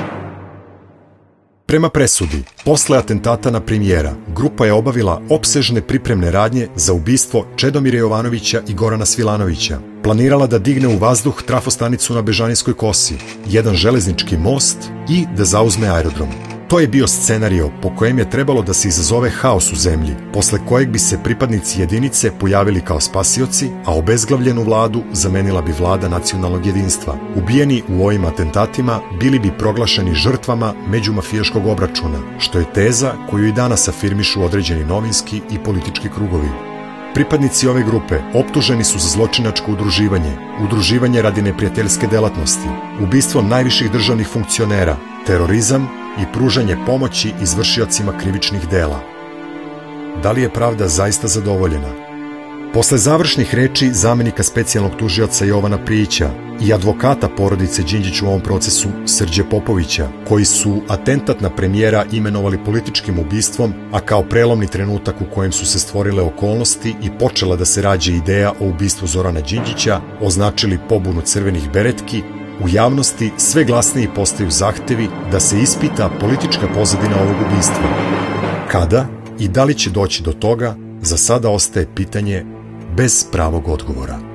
Prema presudi, posle atentata na premijera, grupa je obavila opsežne pripremne radnje za ubistvo Čedomira Jovanovića i Gorana Svilanovića. Planirala da digne u vazduh trafostanicu na Bežanijskoj kosi, jedan železnički most i da zauzme aerodrom. To je bio scenario po kojem je trebalo da se izazove haos u zemlji, posle kojeg bi se pripadnici jedinice pojavili kao spasioci, a obezglavljenu vladu zamenila bi vlada nacionalnog jedinstva. Ubijeni u ovim atentatima bili bi proglašeni žrtvama međumafijaškog obračuna, što je teza koju i danas afirmišu određeni novinski i politički krugovi. Pripadnici ove grupe optuženi su za zločinačko udruživanje, udruživanje radi neprijateljske delatnosti, ubistvo najviših državnih funkcionera, terorizam i pružanje pomoći izvršiocima krivičnih dela. Da li je pravda zaista zadovoljena? Posle završnih reči zamenika specijalnog tužioca Jovana Prijića i advokata porodice Đinđić u ovom procesu Srđe Popovića, koji su atentat na premijera imenovali političkim ubistvom, a kao prelomni trenutak u kojem su se stvorile okolnosti i počela da se rađa ideja o ubistvu Zorana Đinđića, označili pobunu crvenih beretki, u javnosti sve glasniji postaju zahtevi da se ispita politička pozadina ovog ubistva. Kada i da li će doći do toga, za sada ostaje pitanje bez pravog odgovora.